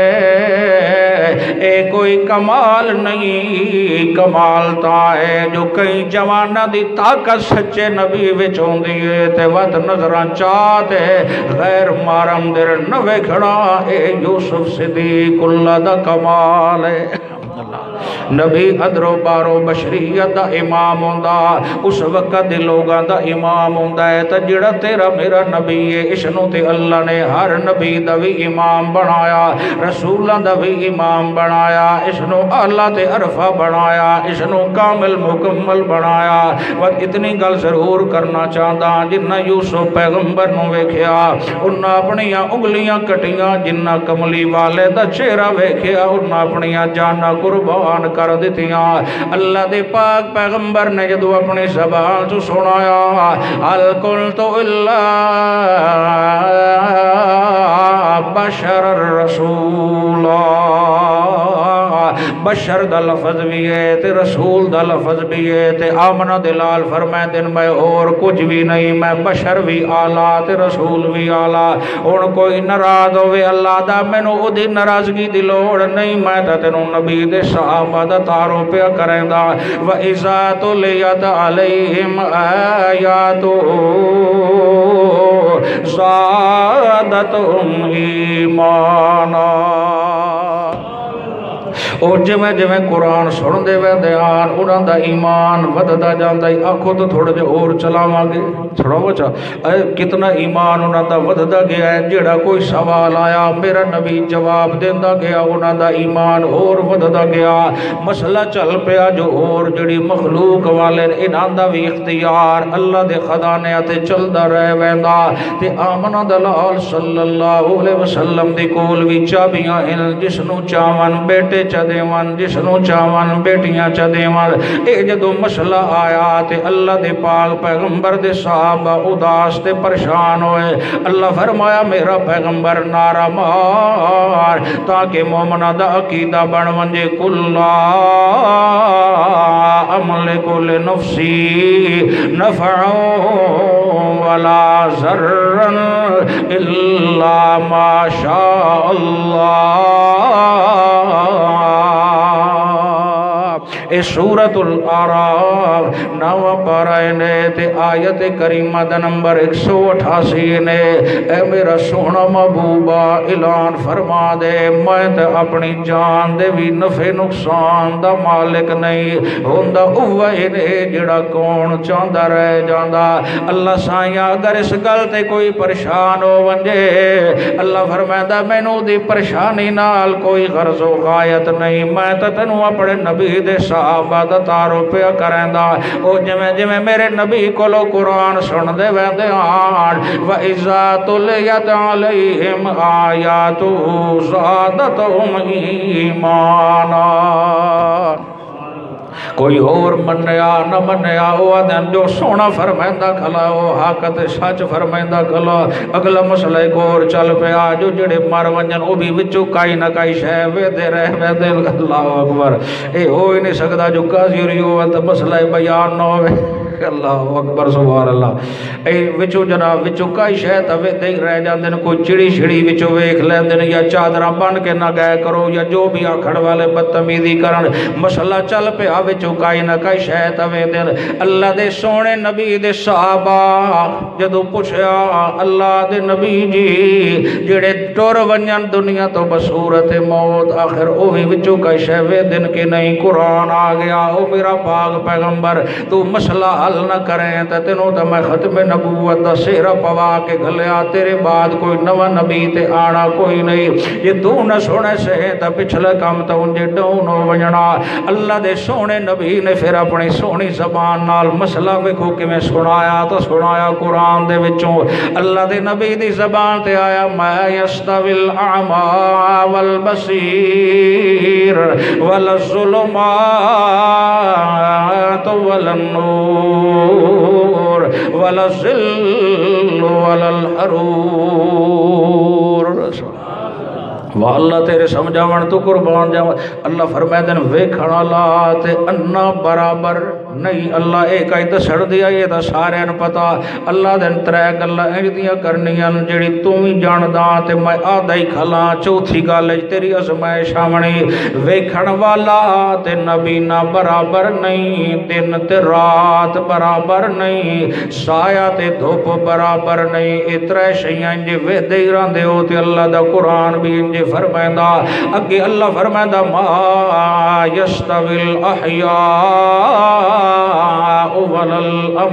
اے کوئی کمال نہیں کمال تا ہے جو کئی جوانہ دی طاقت سچے نبی وچ ہوندی ہے تے ود نظراں چاہتے غیر محرم در نہ ویکھنا اے یوسف صدیق اللہ دا کمال ہے نبی ادرو بارو بشریت دا امام ہوندا اس وقت دے لوگاں دا امام ہوندا ہے تے جڑا تیرا میرا نبی ہے اسنوں تے اللہ نے ہر نبی دا وی امام بنایا رسولاں دا وی امام بنایا اسنوں اعلیٰ تے عرفہ بنایا اسنوں کامل مکمل بنایا و اتنی گل ضرور کرنا چاہتا جنہ یوسف پیغمبر نو ویکھیا انہاں اپنیاں انگلیاں کٹیاں جنہ کملی والے دا چہرہ ویکھیا انہاں اپنیاں جاناں قربان کر دیتیاں اللہ دے پاک پیغمبر نے جدو اپنی زبان تو سنایا حل قلت الا بشر الرسول بشر دا لفظ بھی ہے تے رسول دا لفظ بھی ہے تے آمنہ دلال فرمائے دن میں اور کچھ بھی نہیں میں بشر بھی آلہ تے رسول بھی آلہ ان کوئی نراض ہوئے اللہ دا میں نو ادھی نرازگی دی لوڑ نہیں میں تا تینوں نبی دے صحابہ دا تارو پہ کریں دا وَإِذَا تُلِيَتْ عَلَيْهِمْ آيَاتُ زَادَتْهُمْ ایمانا اور جمیں قرآن سن دے ویندیان انہاں دا ایمان وددا جاندا ہے آنکھوں تو تھوڑے جے اور چلاواں گے تھوڑا بچا کتنا ایمان انہاں دا وددا گیا ہے جڑا کوئی سوال آیا میرا نبی جواب دیندا گیا انہاں دا ایمان اور وددا گیا مسئلہ چل پیا جو اور جڑی مخلوق والے انہاں دا وی اختیار اللہ دے خزانے تے چلدا رہ ویندا تے آمنہ دلال صلی اللہ علیہ وسلم دی کول وی چابیاں ہیں جس نو چاون بیٹے چا دیوان جسنو چاوان بیٹیاں چا دیوان اے جدو مسئلہ آیا تے اللہ دے پاک پیغمبر دے صحابہ اداس تے پریشان ہوئے اللہ فرمایا میرا پیغمبر نارا مار تاکہ مومنہ دا عقیدہ بن ونجے کلا अमलिकु लिनफ्सी नफ़अन वला ज़र्रन इल्ला मा शा अल्लाह। ए सूरतुल आराफ 9 पारा ने ते आयत करीमा दा नंबर 188 ने। ए मेरा सोहना महबूबा ऐलान फरमा दे मैं ते अपनी जान दे भी नफे नुकसान दा मालिक नहीं होंदा उवे ने जिहड़ा कौन चाहता रह जांदा। अल्लाह साईं अगर इस गल ते कोई परेशान हो वंजे अल्लाह फरमांदा मैनू दी परेशानी नाल कोई गर्ज़ व गायत नहीं। मैं तो तेनू अपने नबी दे सहाबा दा तारुफ पिया करैंदा। ओ जिवें जिवें मेरे नबी कोलों कुरान सुनदे वैंदे आन व इज़ा तुलियत अलैहिम आयातु ज़ादतहुम ईमाना। कोई और मन्या न मन्या वो आदन जो सोना फरमाइंदा खला वो हक ते सच फरमाइंदा खला। अगला मसला गौर चल पिया जो जेड़े मर वंजन वो भी विचों काई ना काई शै वेदे रह वेदे। अल्लाह अकबर ये हो ही नहीं सकता जो काजी हो तो मसला बयान न होवे। अल्लाह अकबर सुभान अल्लाह। ए विचों जनाब विचों काई शै तां वेदे ही रह जांदे ने। कोई चिड़ी छिड़ी विचों वेख लैंदे ने या चादरां बन के ना गए करो या जो भी आखण वाले बदतमीजी करन। मसला चल पिया विचों काई ना काई शै तां वेदे। अल्लाह दे सोहणे नबी दे सहाबा जदों पुछया अल्लाह दे नबी जी जेड़े टुर वंजन दुनिया तो बसूरत मौत आखिर ओ भी विचों काई शै वेदन के नहीं। कुरान आ गया ओ मेरा पाक पैगंबर तू मसला न करें तो तेनों तो मैं खत्म नबूवत दा सेहरा पवा के घलिया। तेरे बाद कोई नवा नबी ते आना कोई नहीं। जे तू न सुने से तो पिछले काम तो उंजे डाउन हो वजना। अल्लाह दे सोहणे नबी ने फिर अपनी सोहनी जबान नाल मसला वेखो किवें सुनाया तो सुनाया कुरान दे विचों। अल्लाह दे नबी दी जबान ते आया मा यस्तविल अमा वल बसीर वल ज़ुलुमात वल नूर वला ज़िल्ल वलल हरूर। वाह अल्लाह तेरे समझावन तू कुर्बान जावा। अल्लाह फरमाते हैं वेखण वाला ते अन्ना बराबर नहीं। अल्लाह एक आई दसण दिया ये तो सारे पता। अल्लाह दिन त्रै गल्लां इंज दियां करनियां जिहड़ी तू भी जानदा ते मैं आदा ही खला। चौथी गल तेरी अजमाइश आवणी। वेखण वाला ते नबी ना बराबर नहीं। दिन ते रात बराबर नहीं। साया ते धुप बराबर नहीं। ये त्रै शैयां जे वेदे ही रहिंदे हो ते अल्लाह दा कुरान भी इंज फरमांदा। अगे अल्लाह फरमांदा मा यस्तविल अहया वलल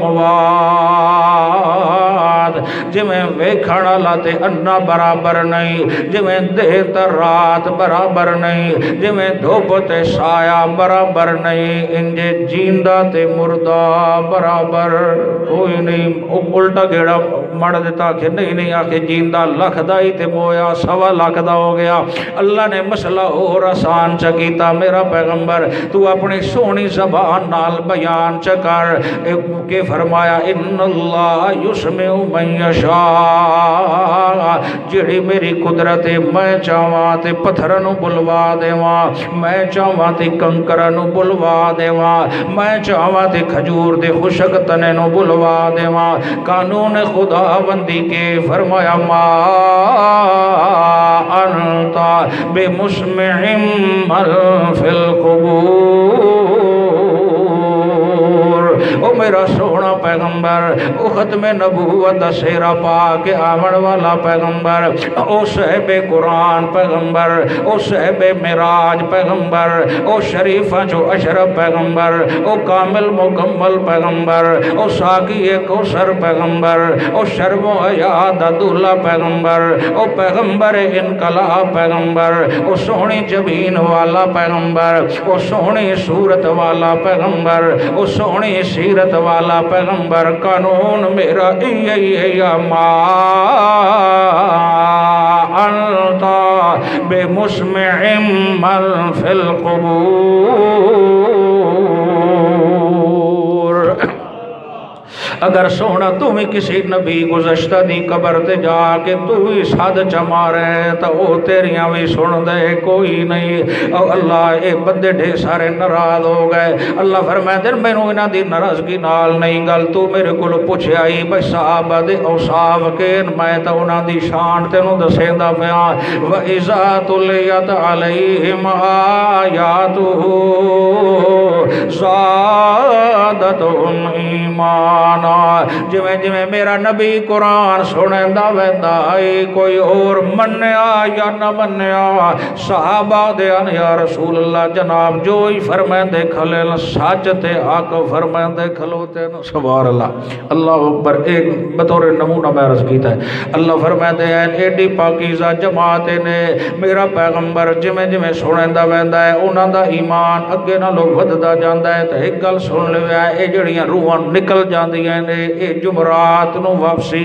अमवात। जिवें वेखण वाला ते अन्ना बराबर नहीं। जिवें दिन ते रात बराबर नहीं। जिवें धुप ते साया बराबर नहीं। इंजे जींदा ते मुर्दा बराबर कोई नहीं। उल्टा गेड़ा मड़ देता कि नहीं नहीं आके जींदा लख दा ही ते मोया 1.25 लाख दा हो गया। अल्लाह ने मसला और आसान च कीता। मेरा पैगंबर तू अपनी सोहनी ज़बान नाल बयान च कर के फरमाया इन्नल्लाह युस्मिउ मन यशा। जिहड़ी मेरी कुदरत है मैं चाहां ते पत्थरां नूं बुलवा देवां। मैं चाहां ते कंकरां नूं बुलवा देवां। मैं चाहां ते खजूर दे खुशक तने नूं बुलवा देवां। कानून खुदाबंदी के फरमाया मा अनता बेमुस्मिम मन फिल कुबूर। ओ मेरा सोहना पैगंबर ओ खत्मे नबूवत दा सेहरा पा के आवन वाला पैगंबर ओ साहिब कुरान पैगंबर ओ साहिब मिराज पैगंबर ओ शरीफा जो अशरफ पैगंबर ओ कामिल मुकम्मल पैगंबर ओ साकी कौसर पैगंबर ओ शर्मो हयात दूल्हा पैगंबर ओ पैगंबर इनकलाब पैगंबर ओ सोहनी जबीन वाला पैगंबर ओ सोहनी सूरत वाला पैगंबर ओ सोहनी सीरत वाला पैगंबर। कानून मेरा या मा अंता बेमुस्मिम मन फिल कुबूर। اگر سونا تو بھی کسی نبی گزشتہ دی قبر تے جا کے تو بھی ساد چمارے تو او تیریاں بھی سن دے کوئی نہیں۔ او اللہ اے بندے ڈھیر سارے ناراض ہو گئے۔ اللہ فرمائے دن میں انہاں دی ناراضگی نال نہیں گل تو میرے کول پوچھے آئی بھئی صحابہ دے اوصاف کے میں تو انہاں دی شان تینوں دسیندا پیا۔ وَإِذَا تُلِيَتْ عَلَيْهِمْ آيَاتُهُ زَادَتْهُمْ ایمانا۔ جویں جویں میرا نبی قرآن سنیندا ویندا اے کوئی اور منیا یا نہ منیا صحابہ دے ان یا رسول اللہ جناب جو ہی فرمائندے کھلے سچ تے حق فرمائندے کھلوتے نا سبحان اللہ۔ اللہ اکبر۔ ایک بطور نمونہ میں عرض کیتا ہے اللہ فرمائندے ہیں ایڈی پاکیزہ جماعت نے میرا پیغمبر جویں جویں سنیندا ویندا ہے انہاں دا ایمان اگے نالوں وددا جاندا ہے تے ایک گل سن لیا اے جڑیاں روحاں نکل جاندیاں نے اے جمعرات نو واپسی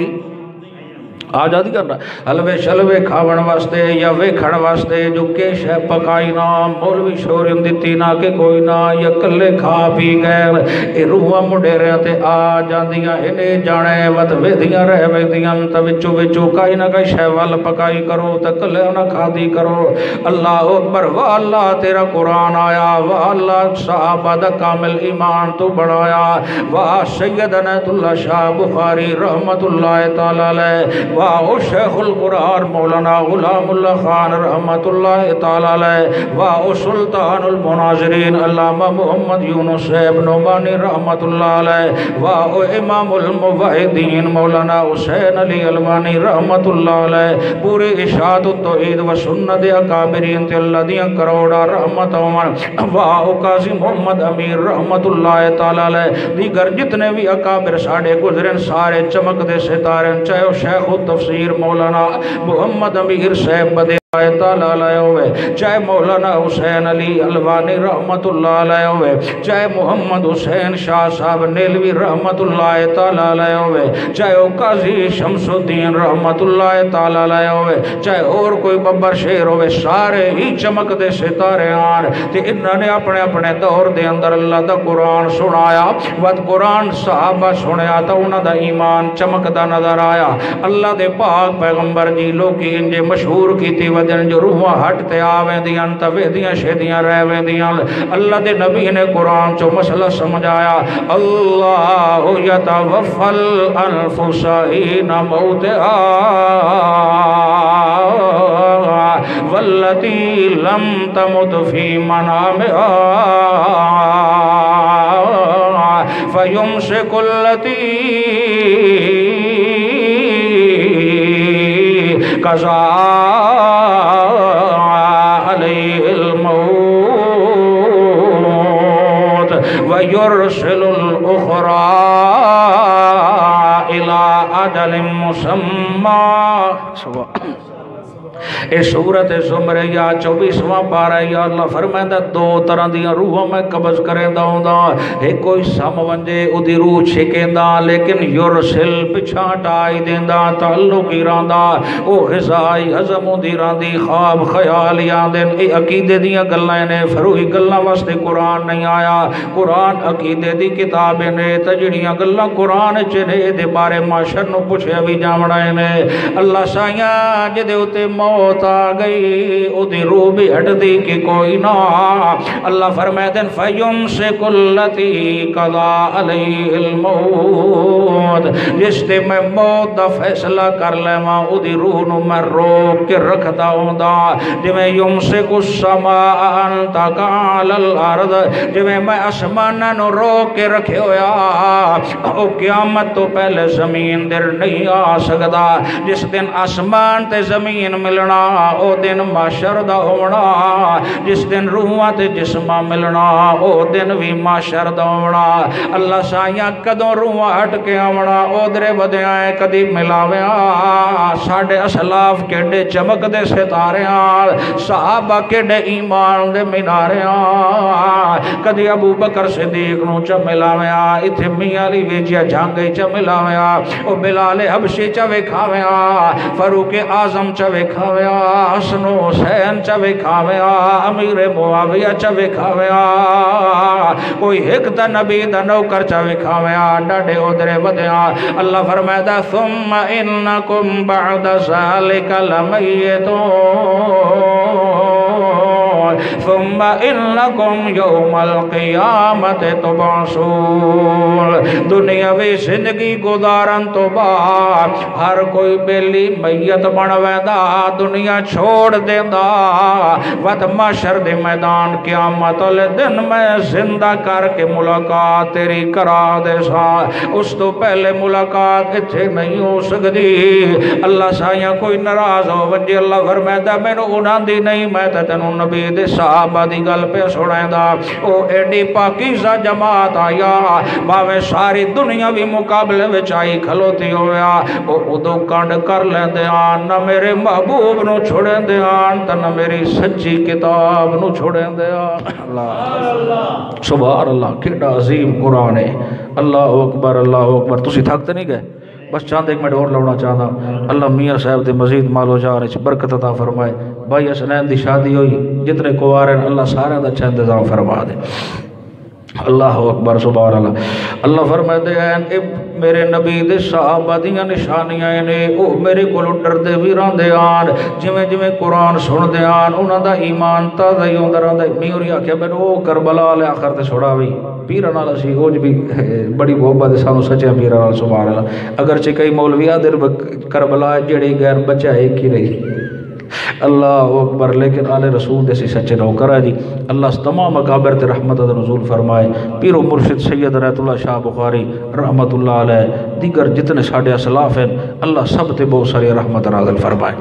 آ جاتی کرنا حلوے شلوے کھاون واسطے یا ویکھن واسطے جو کیش ہے پکائی نہ مولوی شورین دتی نہ کہ کوئی نہ یا کلے کھا پی گئے اے روحاں مڈیریاں تے آ جاندیاں انہیں جانے وت ویدیاں رہ ویدیاں تے وچوں وچوں کئی نہ کئی شے ول پکائی کرو تے کلے نہ کھادی کرو۔ اللہ اکبر۔ واہ اللہ تیرا قرآن آیا، واہ اللہ صحابہ دا کامل ایمان تو بڑھایا، واہ سیدنا اللہ شاہ بخاری رحمت اللہ تعالی علیہ، واہ شیخ القرآن مولانا غلام اللہ خان رحمت اللہ تعالی علیہ، واہ سلطان المناظرین علامہ محمد یونس ابن نعمانی رحمت اللہ علیہ، واہ امام الموحدین مولانا حسین علی الوانی رحمت اللہ علیہ، پورے اشاعت التوحید و سنت اکابرین تے اللہ دیاں کروڑا رحمت عمر، واہ قاضی محمد امیر رحمت اللہ تعالی علیہ، دیگر جتنے بھی اکابر ساڑے گزرن سارے چمک دے ستارن چاہے شیخ تفسیر مولانا محمد امیر صاحب بدے تعالیٰ علیہ ہوئے، چاہے مولانا حسین علی الوانی رحمت اللہ علیہ ہوئے، چاہے محمد حسین شاہ صاحب نیلوی رحمت اللہ تعالیٰ علیہ ہوئے، چاہے قاضی شمس الدین رحمت اللہ تعالیٰ علیہ ہوئے، چاہے اور کوئی ببر شیر ہوئے، سارے ہی چمک دے ستارے آن تے انہوں نے اپنے اپنے دور دے اندر اللہ دا قرآن سنایا، وقت قرآن صحابہ سنیا تا انہوں دا ایمان چمک دا نظر آیا۔ اللہ دے پاک پیغمبر جی لوگی انجے مشہور کی تھی دن جو روحاں ہٹتے آویں دیاں تویدیاں شیدیاں رہویں دیاں اللہ دے نبی نے قرآن چو مسئلہ سمجھایا اللہ یتوفی الانفس حین موتہا واللتی لم تمت فی منامہا فیمسک التی قضا علیہ الموت ویرسل الاخرى الى اجل مسمى۔ اے سورت زمریہ 24واں پارہ یا اللہ فرمائندہ دو طرح دیاں روحوں میں قبض کریں دا ایک کوئی سم ونجے او دی روح چھکیں دا لیکن یرسل پچھا ٹائی دیں دا تعلق ایران دا او غذائی حضم دی راندی خواب خیال یاندن اے عقیدے دیاں گلائیں نے فروہی گلہ واسطے قرآن نہیں آیا، قرآن عقیدے دی کتابیں نے تجڑیاں گلہ قرآن چنے دے بارے معاشر نو پوچھے بھی جامڑائیں نے اللہ سائیاں جدے ہوتے موت آ گئی او دی روح بھی ہٹ دی کہ کوئی نہ اللہ فرمائے دن فیمسک التی قضا علیہ الموت جس تے میں موت دا فیصلہ کر لے ماں او دی روح نو میں روک کے رکھتا ہوں دا جویں یمسک السماء ان تقع علی الارض جویں میں آسمان نو روک کے رکھے ہویا او قیامت تو پہلے زمین در نہیں آ سکدا جس دن آسمان تے زمین ملنا او دن معاشر دا ہونا جس دن روحاں تے جسمہ ملنا او دن بھی معاشر دا ہونا اللہ سائیاں کدوں روحاں ہٹ کے آونا او درے بدے آئے کدی ملاویاں ساڑھے اسلاف کیڑے چمک دے ستاریاں صحابہ کیڑے ایمان دے مناریاں کدی ابو بکر صدیق نو چا ملاویاں اتھے میاں علی ویجیا جھانگئی چا ملاویاں او بلال حبشی چا وکھاویاں فاروق اعظم چا وکھاویاں विखाव्या, हसन हुसैन च विखाव्या, अमीर मुआविया च विखाव्या, कोई एक दा नबी दा नौकर च विखाव्या, डाडे उधरे वधिया। अल्लाह फरमादा सुम्मा इन्नकुम बअद ज़ालिका लमय्यतून सुम्मा इन्नकुम यौमल क़ियामत तुबअसून। दुनियावी जिंदगी गुजारन तो बाद हर कोई बेली मैयत बन वैंदा, दुनिया छोड़ देंदा, वत महशर दे मैदान क़यामत वाले दिन मैं जिंदा करके मुलाकात तेरी करा दे सा। उस तो पहले मुलाकात इत्थे नहीं हो सकती। अल्लाह साया कोई नाराज हो वजे, अल्लाह फरमांदा मैनू उन्हां दी नहीं, मैं ते तैनू नबी दे सहाबा दी गल पे सुनांदा। ओ एडी पाकीज़ा जमात आया, भावें सारी दुनिया भी मुकाबले विच आई खलोती होया, ओ उदों कंड कर लैंदे आन, न मेरे महबूब नू छोड़ेंदे आन ते न मेरी सच्ची किताब नू छोड़ेंदे आन। अल्लाह सुभान अल्लाह, केड़ा अजीम कुरान है। अल्लाह अकबर, अल्लाह अकबर। तुसी थक ते नहीं गए? बस चंद एक मिनट और लाना चाहता। अल्लाह मियाँ साहब के मजीद मालो जार बरकत अता फरमाए। भाई हसनैन की शादी हुई, जितने कुंवार हैं अल्लाह सारे का अच्छा इंतजाम फरमा दे। अल्लाह अकबर सुभान अल्लाह। अल्लाह फरमाते हैं मेरे नबी दे सहाबा दियां निशानियां ने, वो मेरे को डरदे भी रहिंदे आन, जिवें जिवें कुरान सुनदे आन उन्हां दा ईमान ताज़ा ही होंदा रहिंदा। मैं होरी आख्या मैनूं ओ करबला वाले आखर ते छोड़ा बई, पीरां नाल असीं ओज भी बड़ी मोहब्बत है सानूं सच्चे पीरां नाल सुभान अल्लाह। अगरचे कई मौलवी आदे करबला जेड़े गैर बच्चा एक ही रही, अल्लाह अकबर, लेकिन आले रसूल जैसे सच्चे नौकर है जी। अल्लाह तमाम अकाबर ते रहमत नज़ूल फरमाए। पीरो मुर्शिद सैयद रहमतुल्लाह शाह बुखारी रहमतुल्लाह अलैह, दीगर जितने साढ़े असलाफ हैं अल्लाह सब ते बहुत सारी रहमत नाज़िल फरमाए।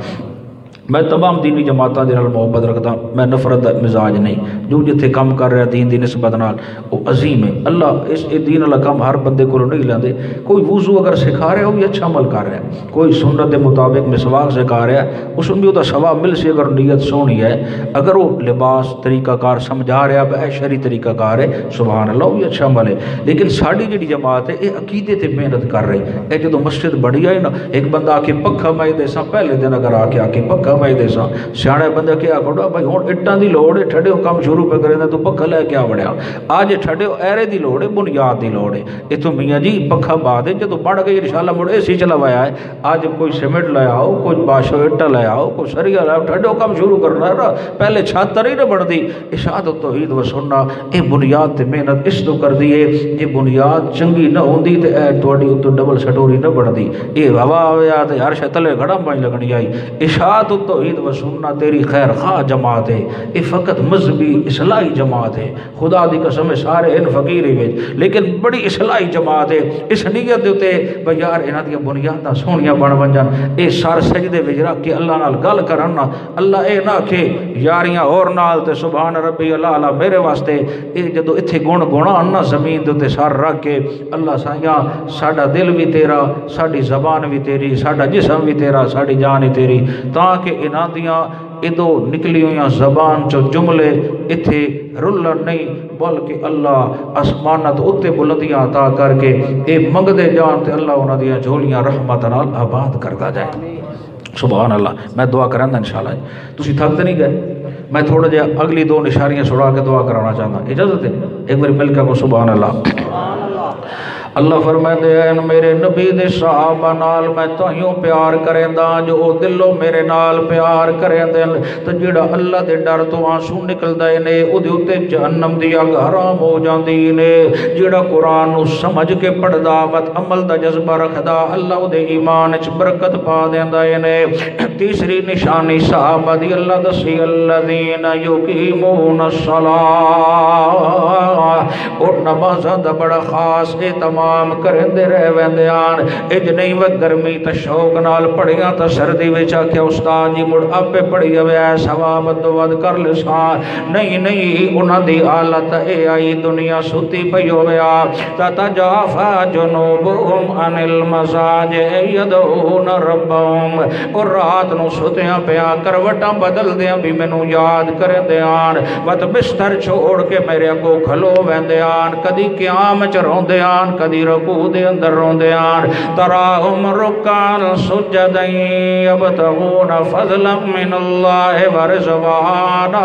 मैं तमाम दीनी जमातां दे नाल मुहब्बत रखदा, मैं नफरत दा मिजाज नहीं। जो जिथे काम कर रहा दीन दी निस्बत नाल वो अजीम है। अल्लाह इस दीन वाला काम हर बंदे को नहीं लैंदे। कोई वुजू अगर सिखा रहा है वो भी अच्छा अमल कर रहा है, कोई सुन्नत के मुताबिक मिसवाक सिखा रहा है उसमें भी उसका सवाब मिल से अगर नीयत सोहनी है। अगर वो लिबास तरीकाकार समझा रहा है शरी तरीकाकार है सुभान अल्लाह वो भी अच्छा अमल है। लेकिन साड़ी जी जमात है ये अकीदे ते मेहनत कर रही है। जो मस्जिद बड़ी आई ना, एक बंदा आके पक्खा माई देसा, पहले दिन अगर आके पक्खा माई देसा, सियाणे बंदे क्या करो भाई हुण इट्टां दी लोड़ है, ठड्डिओ काम शुरू पे करे तू पक्खा लैके आ वड़िया। अज ठड्डिओ ऐरे दी लोड़ है, बुनियाद दी लोड़ है। इतों मियाँ जी पक्खा बा दे, जो बन गई इंशाअल्लाह मुड़ एसी चलवाया है। अज कोई सीमेंट ले आओ, कोई बाशो इट्टा ले आओ, कोई सरिया ले आओ, ठड्डिओ काम शुरू करना है ना। पहले छत नहीं ना बनती। इशाद तौहीद व सुन्ना ये बुनियाद ते मेहनत इस तो कर दी है। जे बुनियाद चंगी ना होंदी तो थोड़ी उत्तों डबल सटोरी न बनती। ये हवा आया तो हर शे तले घड़ा माई लगनी आई। इशाद तौहीद व सुन्ना तेरी खैर खा जमात है, ये फ़कत मजहबी इस्लाही जमात है। खुदा दी कसम है सारे इन फकीर ही लेकिन बड़ी इस्लाही जमात है। इस नीयत दे उत्ते भाई यार इन्हां दी बुनियादां सोहणियां बन वंजन, ये सर सजदे विच रख के अल्लाह नाल गल करन ना, अल्लाह ये ना आखे यारियां होर नाल ते सुभान रब्बी अल्लाह मेरे वास्ते। ये जदों इत्थे गुण गुणान ना जमीन दे उत्ते सर रख के अल्लाह साया साडा दिल भी तेरा, साडी ज़बान भी तेरी, साडा जिस्म भी तेरा, साडी जान ही तेरी, ताकि इन्हां दियां इदों निकली हुई ज़बान चो जुमले इत्थे रुलन नहीं, बल्कि अल्लाह आसमानां तो उत्ते बुलंदियां अता करके ये मंगदे जान ते अल्लाह उन्हां दियां झोलियां रहमत नाल आबाद करता जाए। सुभान अल्लाह। मैं दुआ करांगा इंशाअल्लाह। तुसीं थक ते नहीं गए? मैं थोड़ा जिहा अगली दो निशानियां सुना के दुआ कराना चाहता, इजाजत है? एक बार मिल के को सुभान अल्लाह। अल्लाह फरमाते हैं मेरे नबी दे सहाबा नाल मैं ताइयों प्यार करेंदा जो ओ दिलों मेरे नाल प्यार करेंदे तो जिहड़ा अल्लाह दे डर तो आंसू निकलदे ने उहदे उत्ते जहन्नम दी अग हराम हो जांदी ने। जिहड़ा कुरान नूं समझ के पढ़दा वत अमल दा जज्बा रखदा अल्लाह उहदे ईमान च बरकत पा देंदा ने। तीसरी निशानी सहाबा दी अल्लाह दसी अल्लज़ीना युकीमून अस्सलाह, और नमाज़ां दा बड़ा खास एहतमाम करेंदे रह वेंदे आन। इज नहीं व गर्मी तो शौक नाल पढ़िया तो सर्दी विच आख्या उस्ताद जी मुड़ आपे पढ़ी जावे सवाब वध कर ले सा। नहीं नहीं उन्हां दी हालत ए आई दुनिया सुती पई होवे ततजाफा जुनूबुहुम अनिल मसाजिद यदऊन रब्बहुम, और रात नूं सुतियां पिया करवटां बदलदियां भी मैनू याद करेंदे आन। वत बिस्तर छोड़ के मेरे अगों खलो वेंदे आन, कदी क़याम च रोंदे आन, कदी دی رکوع دے اندر روندے آن تراہم رکعان سجدن یبتغون فضلا من اللہ ورضوانا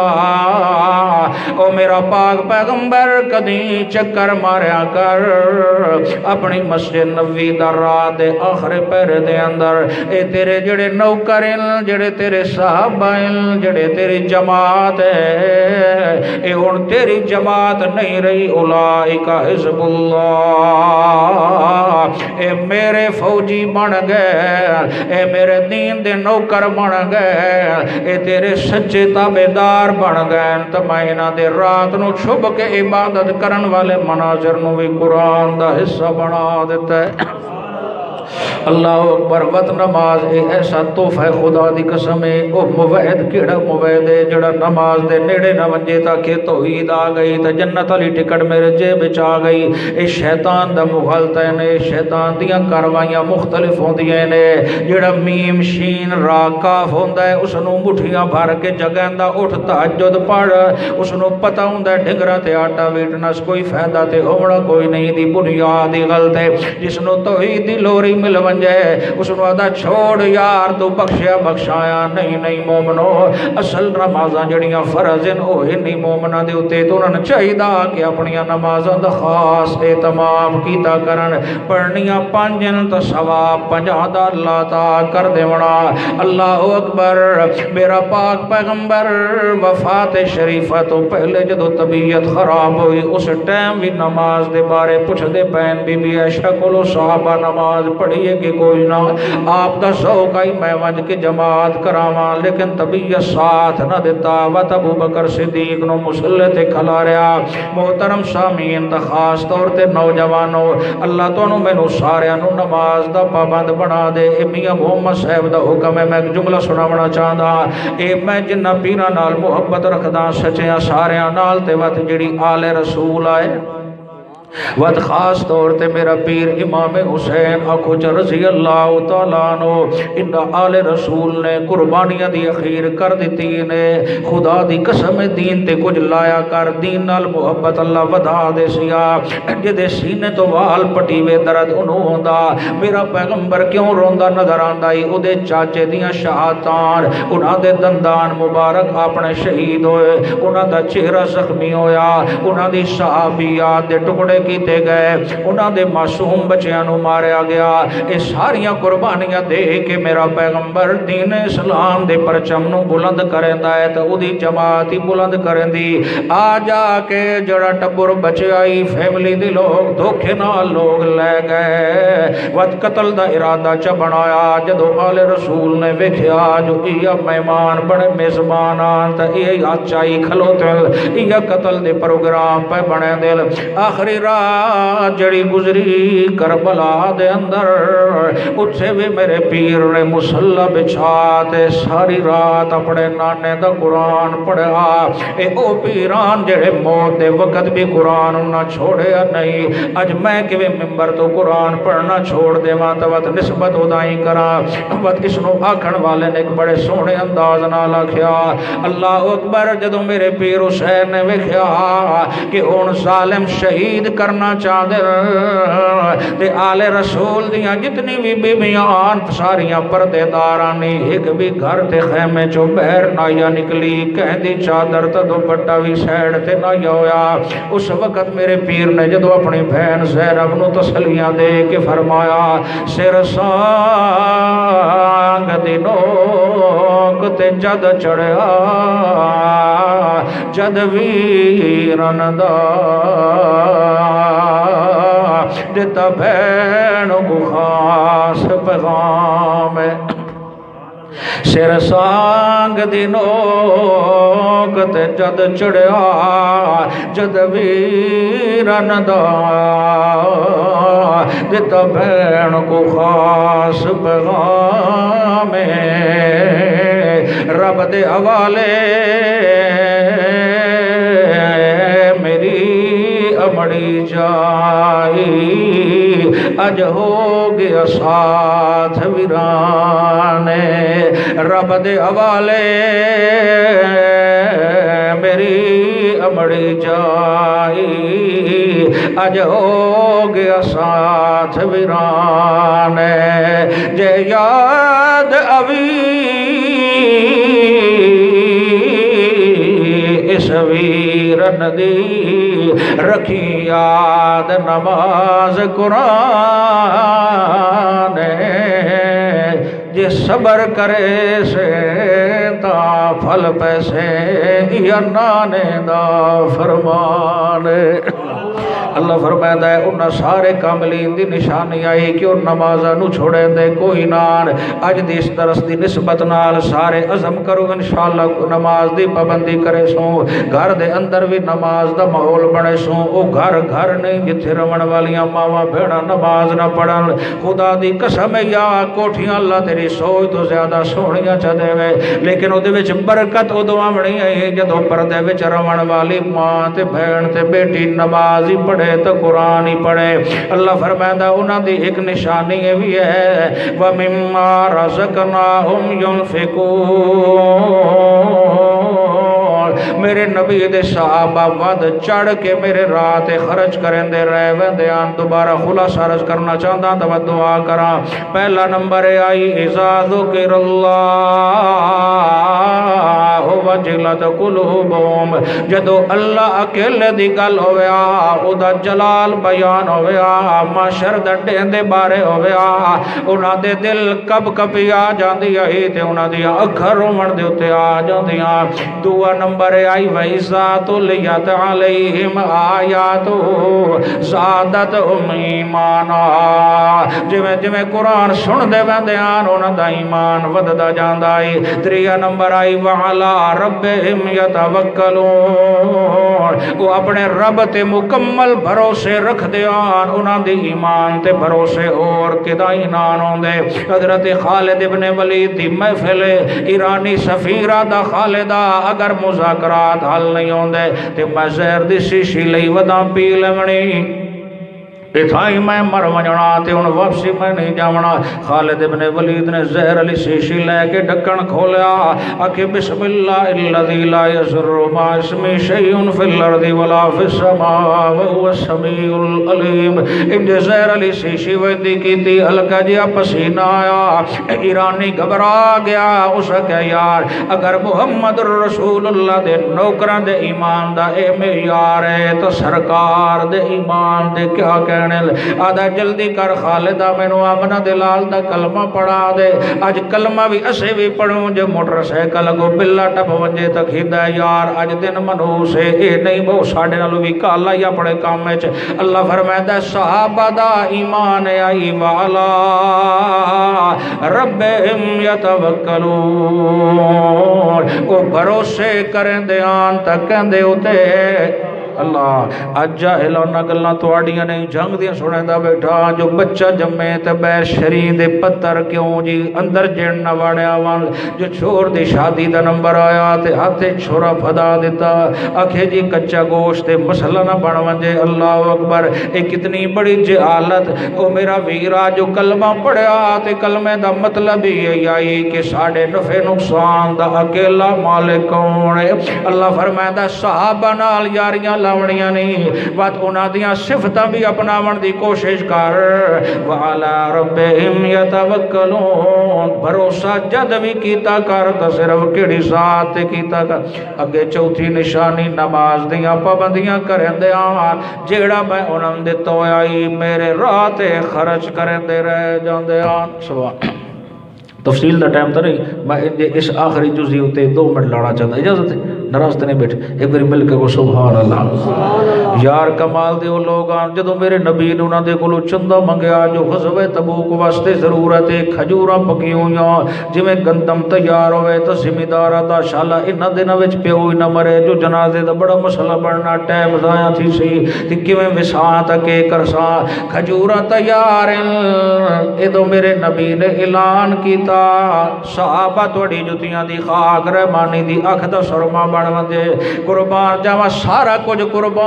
او میرا پاک پیغمبر کدی چکر ماریا کر اپنی مسجد نبوی دا رات دے آخر پہرے دے اندر اے تیرے جڑے نوکر جڑے تیرے صحابہ جڑے تیری جماعت ہے اے ہن تیری جماعت نہیں رہی اولئک حزب اللہ اے میرے فوجی بن گئے اے میرے دین دے نوکر بن گئے اے تیرے سچے تابعدار بن گئے تو میں انہاں دے رات نو چھپ کے عبادت کرن والے مناظر نو بھی قرآن دا حصہ بنا دیتا ہے اللہ اکبر وقت نماز ایسا تحفہ خدا دی قسم ہے او موعد کیڑا موعد ہے جڑا نماز دے نیڑے نہ ونجے تاکہ توحید آ گئی تے جنت والی ٹکٹ میرے جیب وچ آ گئی اے شیطان دا مغالطہ ہے شیطان دیاں کاروائیاں مختلف ہوندیاں نے جڑا میم شین را کاف ہوندا ہے اس نو مٹھیاں بھر کے جگاندا اٹھ تہجد پڑھ اس نو پتہ ہوندا ہے ڈنگرا تے آٹا ویٹنا کوئی فائدہ تے ہونا کوئی نہیں دی بنیاد ہی غلط ہے جس نو توحید دی لوری مل ونجے اس نو آدھا چھوڑ یار تو بخشیا بخشایا نہیں مومنو اصل نمازاں جڑیاں فرض ہیں او نہیں مومنہ دے اتے تو انہوں نے چاہیدہ کہ اپنیاں نمازاں دا خاص اہتمام کیتا کرن پڑھنیاں پانجن تو ثواب 50 دا اللہ تا کر دیونا اللہ اکبر میرا پاک پیغمبر وفات شریفہ تو پہلے جدو طبیعت خراب ہوئی اس ٹائم بھی نماز دے بارے پوچھ دے پین بی بی عائشہ کولو صحابہ نماز پڑھیے کہ کوئی نہ آپ دا شوق آئی میں ونج کے جماعت کراواں لیکن طبیعت ساتھ نہ دیتا وقت ابو بکر صدیق نو مسلح تے کھلا رہا محترم سامعین دا خاص طور تے نوجوانو اللہ تو مینوں سارے نو نماز دا پابند بنا دے اے میاں محمد صاحب دا حکم ہے میں جملہ سناونا چاہندا اے میں جنہ پیراں نال محبت رکھدا سچیاں ساریاں نال تے وقت جڑی آل رسول آئے وقت خاص طور تے میرا پیر امام حسین اکھوچ رضی اللہ تعالیٰ عنہ ان آل رسول نے قربانیاں دی اخیر کر دیتی نے خدا دی قسم دین تے کچھ لایا کر دین نال محبت اللہ ودا دے سیا جدے سینے تو وال پٹیوے درد انہوں ہوندا میرا پیغمبر کیوں روندہ نظر آندائی او دے چاچے دیاں شہادتان انہاں دے دندان مبارک اپنے شہید ہوئے انہاں دا چہرہ زخمی ہویا انہاں دی صحابیات دے ٹکڑے کیتے گئے انہاں دے معصوم بچیاں نو ماریا گیا اے ساریاں قربانیاں دے کے میرا پیغمبر دین اسلام دے پرچم نو بلند کریندا ہے تے او دی جماعت ہی بلند کریندی آ جا کے جڑا ٹبر بچائی فیملی دی لوگ دھوکے نال لوگ لے گئے وقت قتل دا ارادہ چ بنایا جدو آل رسول نے ویکھیا جو ایا مہمان بڑے میزبان آن تے ایا چائی کھلوتے ایا قتل دے پروگرام پہ بنے دل آخری جڑی گزری کربلا دے اندر اتھے بھی میرے پیر نے مسلح بچھاتے ساری رات اپنے نانے دا قرآن پڑھا اے او پیران جڑے موت دے وقت بھی قرآن نہ چھوڑے نہیں اج میں کہ ممبر تو قرآن پڑھنا چھوڑ دے ماں توت نسبت ادائی کرا وقت اس نو آکھن والے نے ایک بڑے سونے انداز نہ لکھیا اللہ اکبر جدو میرے پیر حسین نے ویکھیا کہ ان ظالم شہید کرنا چاہتے تے آل رسول دیاں جتنی بھی بیبیان ساریاں پردے دارانی ایک بھی گھر تے خیمے چو بہر نایا نکلی کہندی چادر تا دوپٹا بھی سیڑ تے نایا ہویا اس وقت میرے پیر نے جدو اپنی بہن زینب نو تسلیاں دے کے فرمایا سر سانگ دنوں تے جد چڑھیا جد ویرن دا دیتا بین کو خاص پیغام ہے سر سانگ دی نوک تے جد چڑھیا جد ویرن دا دیتا بین کو خاص پیغام ہے رب دے حوالے میری امڑی جائی اج ہو گیا ساتھ ویرانے رب دے حوالے میری امڑی جائی اج ہو گیا ساتھ ویران جے یاد اوی اس ویرن دی رکھی یاد نماز قرآن جے صبر کرے سے تا پھل پیسے یا نانے دا فرمان اللہ فرمائدہ ہے انہاں سارے کاملین دی نشانی آئی کہ ان نمازہ نو چھوڑے دے کوئی نان اج دی اس درس دی نسبت نال سارے عزم کرو انشاءاللہ نماز دی پابندی کرے سوں گھر دے اندر بھی نماز دا ماحول بنے سوں او گھر گھر نہیں جتھے رمن والیاں ماواں بھیڑاں نماز نہ پڑھن خدا دی قسم یا کوٹھیاں اللہ تیری سوچ تو زیادہ سونیاں چا دے وے لیکن او دے وچ برکت ادو آونی ہے جدوں پردے وچ رمن والی ماں تے بہن تے بیٹی نماز ہی پڑھے تو قرآن ہی پڑھے اللہ فرمائدہ انہاں دی ایک نشانی یہ بھی ہے وَمِمَّا رَزَقْنَاهُمْ يُنْفِقُونَ میرے نبی دے صحابہ ود چڑھ کے میرے رات خرچ کریں دے رہے ویندیاں دوبارہ خلاصہ عرض کرنا چاہتا تو دعا کرا پہلا نمبر آئی اذا ذکر اللہ وجلت قلوبهم جدو اللہ اکیلے دی گل ہویا او دا جلال بیان ہویا معاشر ڈنڈے دے بارے ہویا انہاں دے دل کب کبھی آ جاندی آئی تے انہاں دی اکھر رومن دے اتے آ جاندیاں دعا نمبر آئی وَإِذَا تُلِيَتْ عَلَيْهِمْ آيَاتُهُ زَادَتْهُمْ ایمانا جویں قرآن سن دے ویندیاں انہاں دا ایمان وددا جاندا اے تریا نمبر آئی وَعَلَىٰ رَبِّهِمْ يَتَوَكَّلُونَ وہ اپنے رب تے مکمل بھروسے رکھ دیان انہاں دی ایمان تے بھروسے اور کدائی نان ہوندے حضرت خالد ابن ولید دی محفل ایرانی سفیرہ دا خالدہ اگر مذاکرات حل نہیں ہوندے تے میں زہر دی شیشی لئی وداں پی لیونی اتھائی میں مر ونجنا تے ان واپسی میں نہیں جامنا خالد ابن ولید نے زہر علی شیشی لے کے ڈکن کھولیا آکے بسم اللہ الذی لا یضر ما اسمی شیء فی الارض ولا فی السماء وهو السمیع العلیم ان زہر علی شیشی ویندی کی تھی ہلکا جیا پسینہ آیا ایرانی گھبرا گیا اس کے یار اگر محمد رسول اللہ دے نوکران دے ایمان دا اے معیار ہے تو سرکار دے ایمان دے کیا کہ آدھا جلدی کر خالدہ میں نو آمنہ دلال دا کلمہ پڑھا دے آج کلمہ بھی اسے بھی پڑھوں جو موٹر سیکل گو بلہ ٹپ ونجے تک ہندہ یار آج دن منو سے اے نہیں بہو ساڑھے نالو بھی کالا یا پڑھے کام میں اللہ فرمائدہ صحابہ دا ایمان آئی والا ربہم یتوکلون وہ بھروسے کریں دے آن تک کہیں دے ہوتے اللہ آج جاہلانہ گلنا تو آڑیاں نہیں جنگ دیا سنے دا بیٹھا جو بچہ جمعے تے بیر شرین دے پتر کیوں جی اندر جن نہ واڑے آوان جو چھوڑ دی شادی دا نمبر آیا تے ہاتھے چھوڑا پھدا دیتا آکھے جی کچھا گوشت مسئلہ نہ بڑھ ونجے اللہ اکبر ایک کتنی بڑی جہالت او میرا ویرا جو کلمہ پڑھیا تے کلمہ دا مطلب ہی آئی کہ ساڑھے نفع نقصان دا اکیلا مالک کون ہے اللہ فرمائدہ صحابہ نال یاریاں لاونیاں نہیں بات انہاں دیاں صفتہ بھی اپنا من دی کوشش کر وَعَلَىٰ رَبِّهِمْ يَتَوَكَّلُونَ بھروسہ جد بھی کیتا کر تا صرف کیڑی ذات کیتا کر اگے چوتھی نشانی نماز دیاں پابندیاں کریں دے آن جیڑا میں انہاں دے تو آئی میرے رات خرچ کریں دے رہ جان دے آن سبحان تفصیل دا ٹائم تا نہیں میں اس آخری جزی ہوتے 2 منٹ لڑا چاہتا اجازت ہے نراز تے نہیں بیٹھے ایک بری مل کے کو سبحان اللہ یار کمال دے وہ لوگ آن جدو میرے نبی نے انہاں دے کلو چندہ منگیا جو غزوہ تبوک واسطے ضرورت ہے کھجوراں پکی ہویاں جی میں گندم تیار ہوئے تو زمیندارہ دا شالا انہاں دے نوچ پہ ہوئی نہ مرے جو جنازے دا بڑا مسئلہ بڑھنا ٹائم ضائع تھی سی تکی میں وساں تکے کرساں کھجوراں تیار ادو میرے نبی نے اعلان کیتا صحابہ توڑی جتیاں دی خاک رحمانی دی اکھ دا سرما بن وندے قربان جاواں سارا کچھ قربان کر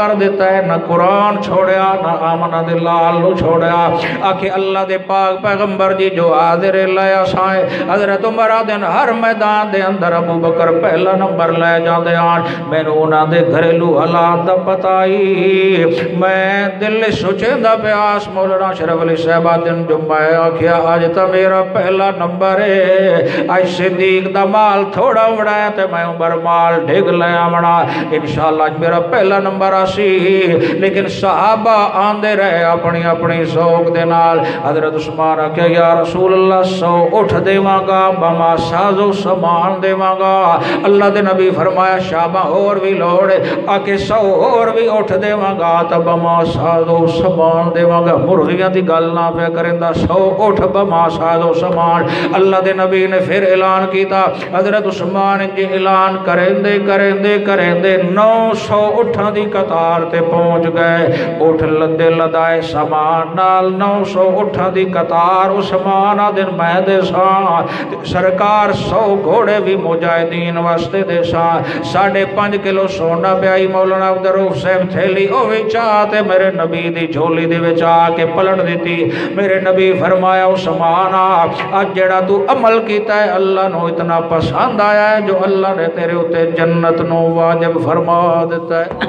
کر دیتا ہے، نہ قرآن چھوڑیا نہ آمنہ دے لال نو چھوڑیا۔ آکھے اللہ دے پاک پیغمبر جی جو حاضر لے آسائے حضرت عمر دن ہر میدان دے اندر ابو بکر پہلا نمبر لے جاندے آن۔ میں نے انہاں دے گھریلو حالات دا پتائی، میں دل سوچیں دا پیاس مولانا شرف علی صاحبہ دن جو میں آکھیا آج تا میرا پہلا نمبر ہے، آج صدیق دا مال تھوڑا بڑا ہے تے میں عمر مال ڈھگ لے آمنا، انشاءاللہ آج میرا پہلا نمبر آسی۔ لیکن صحابہ آندے رہے اپنی اپنی ذوق دے نال۔ حضرت عثمان آکھیا یا رسول اللہ 100 اٹھ دیواں گا بما سازو سامان دیواں گا۔ اللہ دے نبی فرمایا شابہ اور بھی لوڑ، آکے 100 اور بھی اٹھ دیواں گا تا بما سازو سامان دیواں گا۔ مرغیاں دی گل نہ پہ کرندہ 100 اٹھ بما سازو سامان۔ اللہ دے نبی نے پھر اعلان کیتا، حضرت عثمان جی اعلان کرندے کرندے کرندے 900 اٹھاں دی قطار تے پہنچ گئے۔ اٹھ لدے لدائے سامان نال 900 اٹھاں دی قطار عثمان دن میں دے ساں، سرکار 100 گھوڑے بھی مجاہدین واسطے دے ساں۔ 5.5 کلو سونا پیائی مولانا عبدالرؤف صاحب تھیلی اوہی چاہتے میرے نبی دی جھولی دی وچ آ کے پلٹ دیتی۔ میرے نبی فرمایا عثمان آج جڑا تو عمل کیتا ہے اللہ نو اتنا پسند آیا ہے جو اللہ نے تیرے اتے جنت نو واجب فرما دیتا ہے۔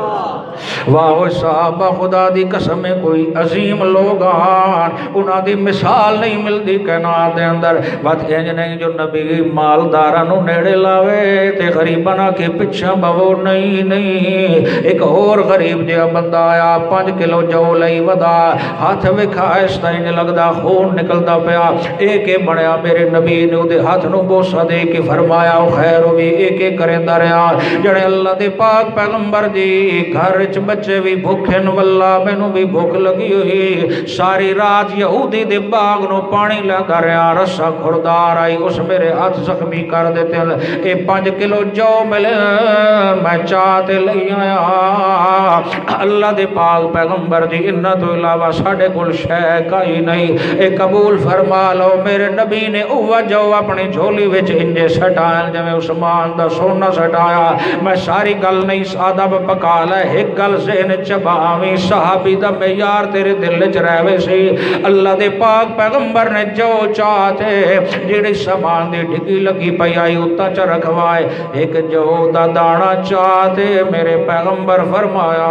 واہ صحابہ خدا دی قسم ہے کوئی عظیم لوگ آن، انہاں دی مثال نہیں ملتی کائنات دے اندر۔ بات انج نہیں جو نبی مالداراں نو نیڑے لاوے تے غریباں کے پیچھے بہو نہیں۔ ایک اور غریب جہا بندہ آیا 5 کلو جو لئی ودا، ہاتھ وکھا اس طرح لگدا خون نکلدا پیا، ایک بنیا میرے نبی نے اودے ہاتھ نو بوسا دے کے فرمایا او خیر ہوئی ایک کریندا رہیا۔ جڑے اللہ دے پاک پیغمبر دی گھر وچ بچے بھی بھوکھن واللہ مینوں بھی بھوک لگی ہوئی، ساری رات یہودی دے باغ نو پانی لیندا رہیا، رسا کھردار آئی اس میرے ہاتھ زخمی کر دیتے اے 5 کلو جو ملے میں چاہتے لئی آیا۔ اللہ دے پاک پیغمبر دی انہاں تو علاوہ ساڈے کول شے کائی نہیں، اے قبول فرما لو۔ میرے نبی نے اوہ جو اپنی جھولی وچ انجے سٹائیں جویں عثمان دا سونا سٹایا۔ میں ساری گل نہیں سادہ پکا لے، ایک گل ذہن چباویں صحابی دا معیار تیرے دل وچ رہوے سی۔ اللہ دے پاک پیغمبر نے جو چاہتے جڑی سامان دی ڈگی لگی پئی آئی اتا چ رکھوائے، ایک جو دا دانا چاہتے میرے پیغمبر فرمایا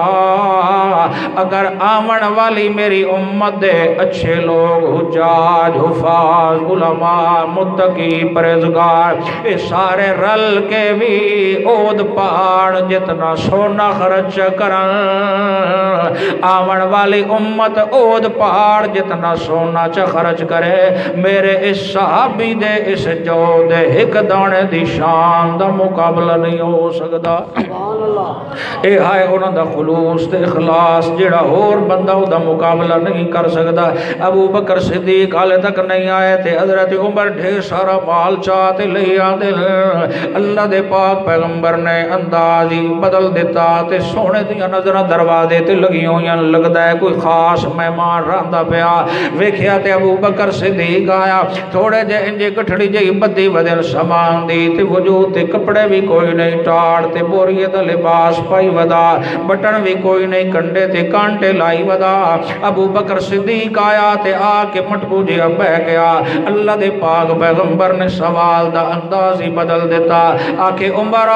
اگر آمن والی میری امت دے اچھے لوگ حجاج حفاظ علماء متقی پرہیزگار اے سارے رل کے بھی عود پہاڑ جتنا سونا خرچ کرن، آمن والی امت عود پہاڑ جتنا سونا چ خرچ کرے، میرے اس صحابی دے اس جو دے ایک دانے دی شان دا مقابلہ نہیں ہو سکتا۔ اے ہائے انہاں دا خلوص تے اخلاص جڑا اور بندہ دا مقابلہ نہیں کر سکتا۔ ابو بکر صدیق حالے تک نہیں آئے تے حضرت عمر ڈھیر سارا مال چاہتے لئی آتے، اللہ دے پاک پیغمبر نے انداز ہی بدل دیتا تے سونے دیا نظرہ دروازے تے لگی ہوئیں، لگتا ہے کوئی خاص مہمان رہندا پیا۔ ویکھیا تے ابو بکر صدیق آیا، تھوڑے جے انجے کٹھڑی جے بدی بدل سامان دی تے وجود تے کپڑے بھی کوئی نہیں، ٹاڑ تے بوریے دا لباس پائی ودا، بٹن بھی کوئی نہیں، کنڈے تے کانٹے لائی ودا۔ ابو بکر صدیق آیا تے آ کے مٹکو جے بہ گیا۔ اللہ دے پاک پیغمبر نے سوال دا انداز ہی بدل دیتا، آکے عمر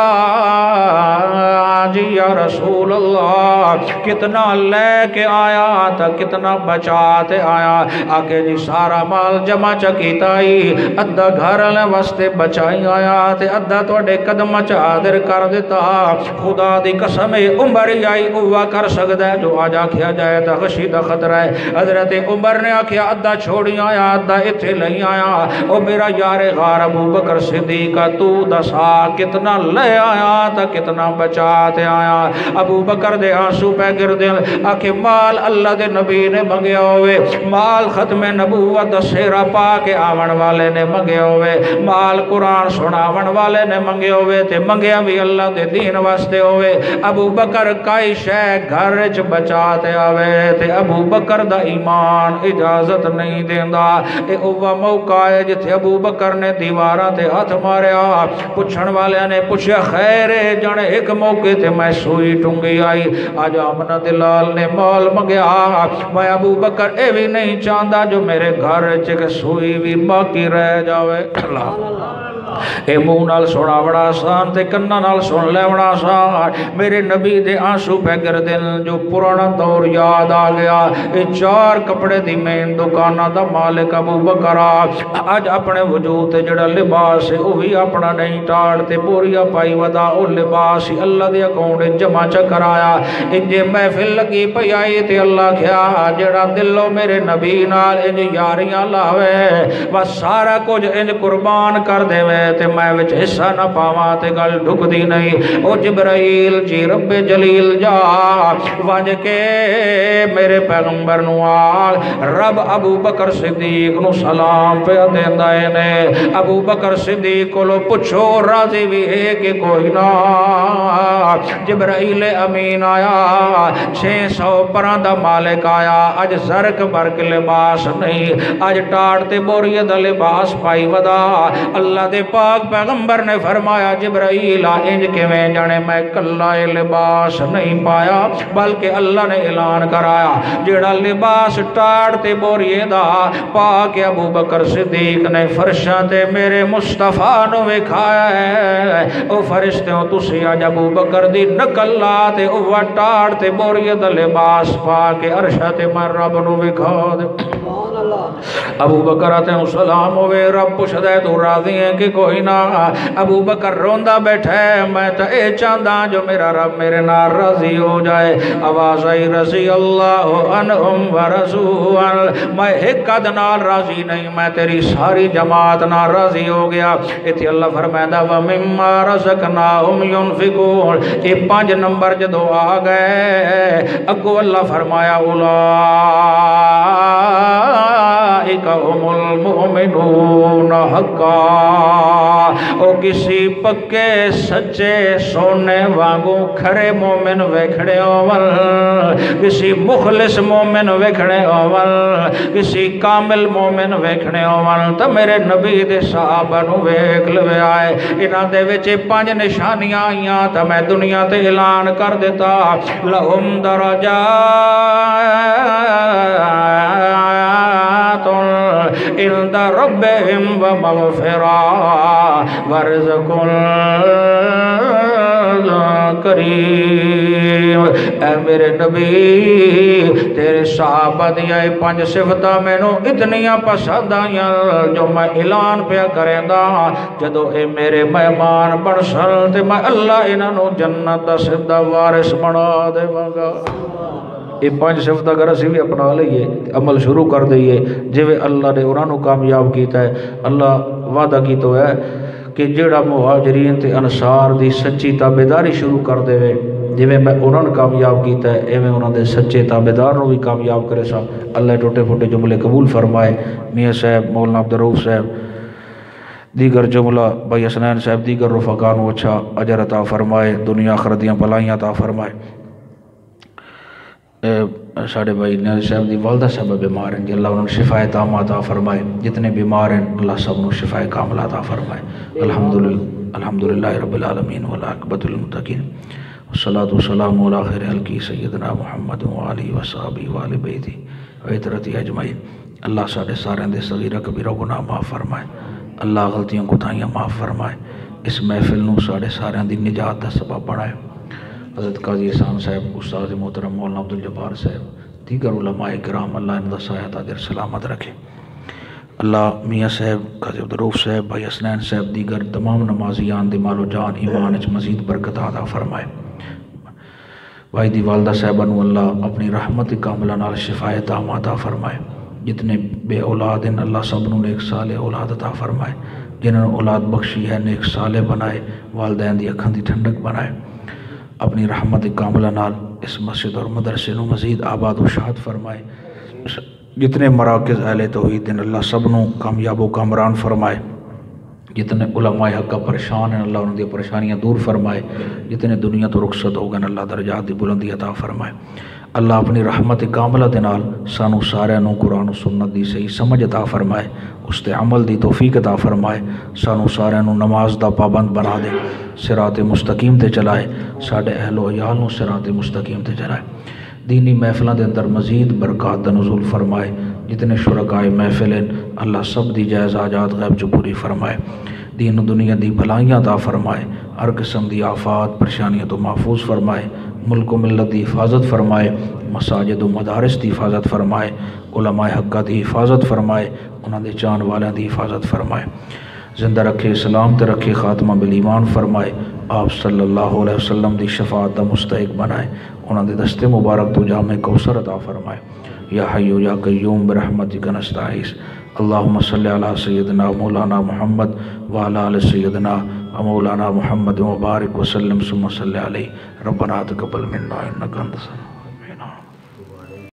جی یا رسول اللہ کتنا لے کے آیا تھا، کتنا بچاتے آیا؟ آکے جی سارا مال جمع چکیتائی، ادھا گھر لے واسطے بچائی آیا تے ادھا توڑے قدم چادر کر دیتا۔ خدا دی قسم عمر آئی اوہ کر سکتا ہے جو آجا کیا جائے تا غشیدہ خطرہ ہے۔ حضرت عمر نے آکھیا ادھا چھوڑی آیا ادھا اتھے لئی آیا، او میرا یار غار ابو بکر صدیقہ تو دسا کتنا لے آیا تا کتنا بچاتے آیا؟ ابو بکر دے آنسو پہ گر دل، آکھے مال اللہ دے نبی نے منگیا ہوئے، مال ختم نبوت سیرہ پا کے آون والے نے منگیا ہوئے، مال قرآن سناون والے نے منگیا ہوئے تے منگیا بھی اللہ دے دین واسطے ہوئے۔ ابو بکر کائی شے گھر چ بچاتے آوے تے ابو بکر دا ایمان اجازت نہیں دیندہ۔ اے اوہ موقع ہے جتھے ابو بکر نے دیواراں تے ہاتھ ماریا، پوچھن والے نے پوچھا خیر جانے ایک موقع تے میں سوئی ٹنگی آئی اج آمنہ دلال نے مال منگیا میں ابو بکر اے بھی نہیں چاہتا جو میرے گھر چک سوئی بھی باقی رہ جاوے اے منہ نال سونا بڑا آسان تے کنا نال سن لے بڑا آسان میرے نبی دے آنسو پہ گردن جو پرانا دور یاد آ گیا اے چار کپڑے دی مین دکانہ دا مالک ابو بکر آج اپنے وجود تے جڑا لباس ہے وہ بھی اپنا نہیں ٹاڑ تے بوریا پائی ودا او لباس ہی اللہ دے اکاؤنٹ جمع چکر آیا انجے محفل لگی پئی آئی تے اللہ کیا جڑا دلو میرے نبی نال انج یاریاں لاوے بس سارا کچھ انج قربان کر دے تے میں وچ حصہ نہ پاواں تے گل ڈھک دی نہیں او جبرائیل جی رب جلیل جا وانج کے میرے پیغمبر نو آل رب ابو بکر صدیق نو سلام پہ دیندا نے ابو بکر صدیق کو پوچھو راضی بھی ہے کہ کوئی نہ جبرائیل امین آیا 600 پران دا مالک آیا اج زرک برک لباس نہیں اج ٹاڑتے بوری دا لباس پائی ودا اللہ دے پاک پیغمبر نے فرمایا جبرائیل انج کے میں جانے میں کلا لباس نہیں پایا بلکہ اللہ نے اعلان کرایا جڑا لباس ٹاڑتے بوری دا پاک ابو بکر صدیق نے فرشاں تے میرے مصطفیٰ نو وکھایا ہے او فرشتے ہو تسی آج ابو بکر دی نکل لاتے او ٹاڑتے بوری دا لباس پاک عرشہ تے میں رب نو وکھا دے ابو بکر آتے ہیں سلام ہوئے رب پوچھ دے تو راضی ہیں کہ کوئی نہ ابو بکر روندہ بیٹھے میں تا اے چاندہ جو میرا رب میرے نار راضی ہو جائے آواز آئی رضی اللہ عنہم ورسول میں ایک نال راضی نہیں میں تیری ساری جماعت نال راضی ہو گیا اتی اللہ فرمائدہ وَمِمَّا رَزَقْنَاهُمْ يُنْفِقُونَ یہ 5 نمبر جدو آ گئے اگو اللہ فرمایا هم المؤمنون حقا او کسی پکے سچے سونے وانگو کھرے مومن ویکھڑے اول کسی مخلص مومن ویکھڑے اول کسی کامل مومن ویکھڑے اول تو میرے نبی دے صحابہ نو ویکھ لوے آئے انہاں دے وچ 5 نشانیاں آئیاں تو میں دنیا تے اعلان کر دیتا لہم درجات عند ربهم ومغفرہ ورزق کریم اے میرے نبی تیرے صحابہ دیا 5 صفتہ میں نو اتنیاں پسند آئیاں جو میں اعلان پہ کریں دا جدو اے میرے مہمان بن سن تے میں اللہ انہوں نو جنت دا سدہ وارث بنا دے مانگا یہ 5 صفت اگر اسی بھی اپنا لئیے عمل شروع کر دئیے جوے اللہ نے انہوں کامیاب کیتا ہے اللہ وعدہ کی تو ہے کہ جڑا مہاجرین تے انصار دی سچی تابعداری شروع کر دے جوے میں انہوں کامیاب کیتا ہے ایویں انہوں دے سچے تابعدار نو بھی کامیاب کرے سا اللہ ٹوٹے پھوٹے جملے قبول فرمائے میاں صاحب مولانا عبدالرؤف صاحب دیگر جملہ بھائی حسنین صاحب دیگر رفقانو اچھا اجر عطا فرمائے دنیا آخرتیاں بھلائیاں عطا فرمائے ساڑھے بھائی نیاز صاحب دی والدہ صاحب بیمار ہیں اللہ انہوں شفائے تام عطا فرمائے جتنے بیمار ہیں اللہ سب انہوں شفائے کامل عطا فرمائے الحمدللہ رب العالمین والعاقبۃ للمتقین والصلاة والسلام علی خیر خلقہ سیدنا محمد وآلہ وصحبہ وآل بیتہ وعترتہ اجمعین اللہ ساڑھے سارے دے صغیرہ کبیرہ گناہ معاف فرمائے اللہ غلطیوں کوتاہیاں معاف فرمائے اس محفل نو ساڑھے سارے دی نجات دا سبب بنائے حضرت قاضی احسان صاحب استاد محترم مولانا عبدالجبار صاحب دیگر علماء کرام اللہ ان دا سایہ تاجر سلامت رکھے اللہ میاں صاحب قاضی عبدالرؤف صاحب بھائی حسنین صاحب دیگر تمام نمازیان دی مال و جان ایمان اچ مزید برکت عطا فرمائے بھائی دی والدہ صاحبانو اللہ اپنی رحمت کاملہ نال شفائے تام عطا فرمائے جتنے بے اولاد ہیں اللہ سبنوں نے ایک صالح اولاد عطا فرمائے جنہوں نے اولاد بخشی ہے نیک صالح بنائے والدین دی اکھان دی ٹھنڈک بنائے اپنی رحمت کاملہ نال اس مسجد اور مدرسے نو مزید آباد و شاد فرمائے جتنے مراکز اہل توحید ہیں اللہ سبنوں کامیاب و کامران فرمائے جتنے علماء حق پریشان ہیں اللہ انہوں دی پریشانیاں دور فرمائے جتنے دنیا تو رخصت ہو گئے اللہ درجات دی بلندی عطا فرمائے اللہ اپنی رحمت کاملہ دے نال سانو سارے نو قرآن و سنت دی صحیح سمجھ عطا فرمائے، اس تے عمل دی توفیق عطا فرمائے، سانو سارے نو نماز دا پابند بنا دے، صراط مستقیم تے چلائے، ساڈے اہل و عیال نو صراط مستقیم تے چلائے، دینی محفلوں دے اندر مزید برکات دا نزول فرمائے، جتنے شرکائے محفل ہیں اللہ سب دی جائز حاجات غیب جو پوری فرمائے، دین و دنیا دی بھلائیاں عطا فرمائے، ہر قسم دی آفات پریشانیاں تو محفوظ فرمائے، ملک و ملت دی حفاظت فرمائے، مساجد و مدارس دی حفاظت فرمائے، علماء حقہ دی حفاظت فرمائے، انہاں دے چان والیاں دی حفاظت فرمائے، زندہ رکھے، سلام تے رکھے، خاتمہ بالایمان فرمائے، آپ صلی اللہ علیہ وسلم دی شفاعت دا مستحق بنائے، انہاں دے دست مبارک تو جام کوثر عطا فرمائے، یا حی یا قیوم برحمتک نستعیذ، اللہم صلی علی سیدنا مولانا محمد وعلی آل سیدنا مولانا محمد وبارک وسلم ثم صلی علیہ، ربنا تقبل منا انک انت السمیع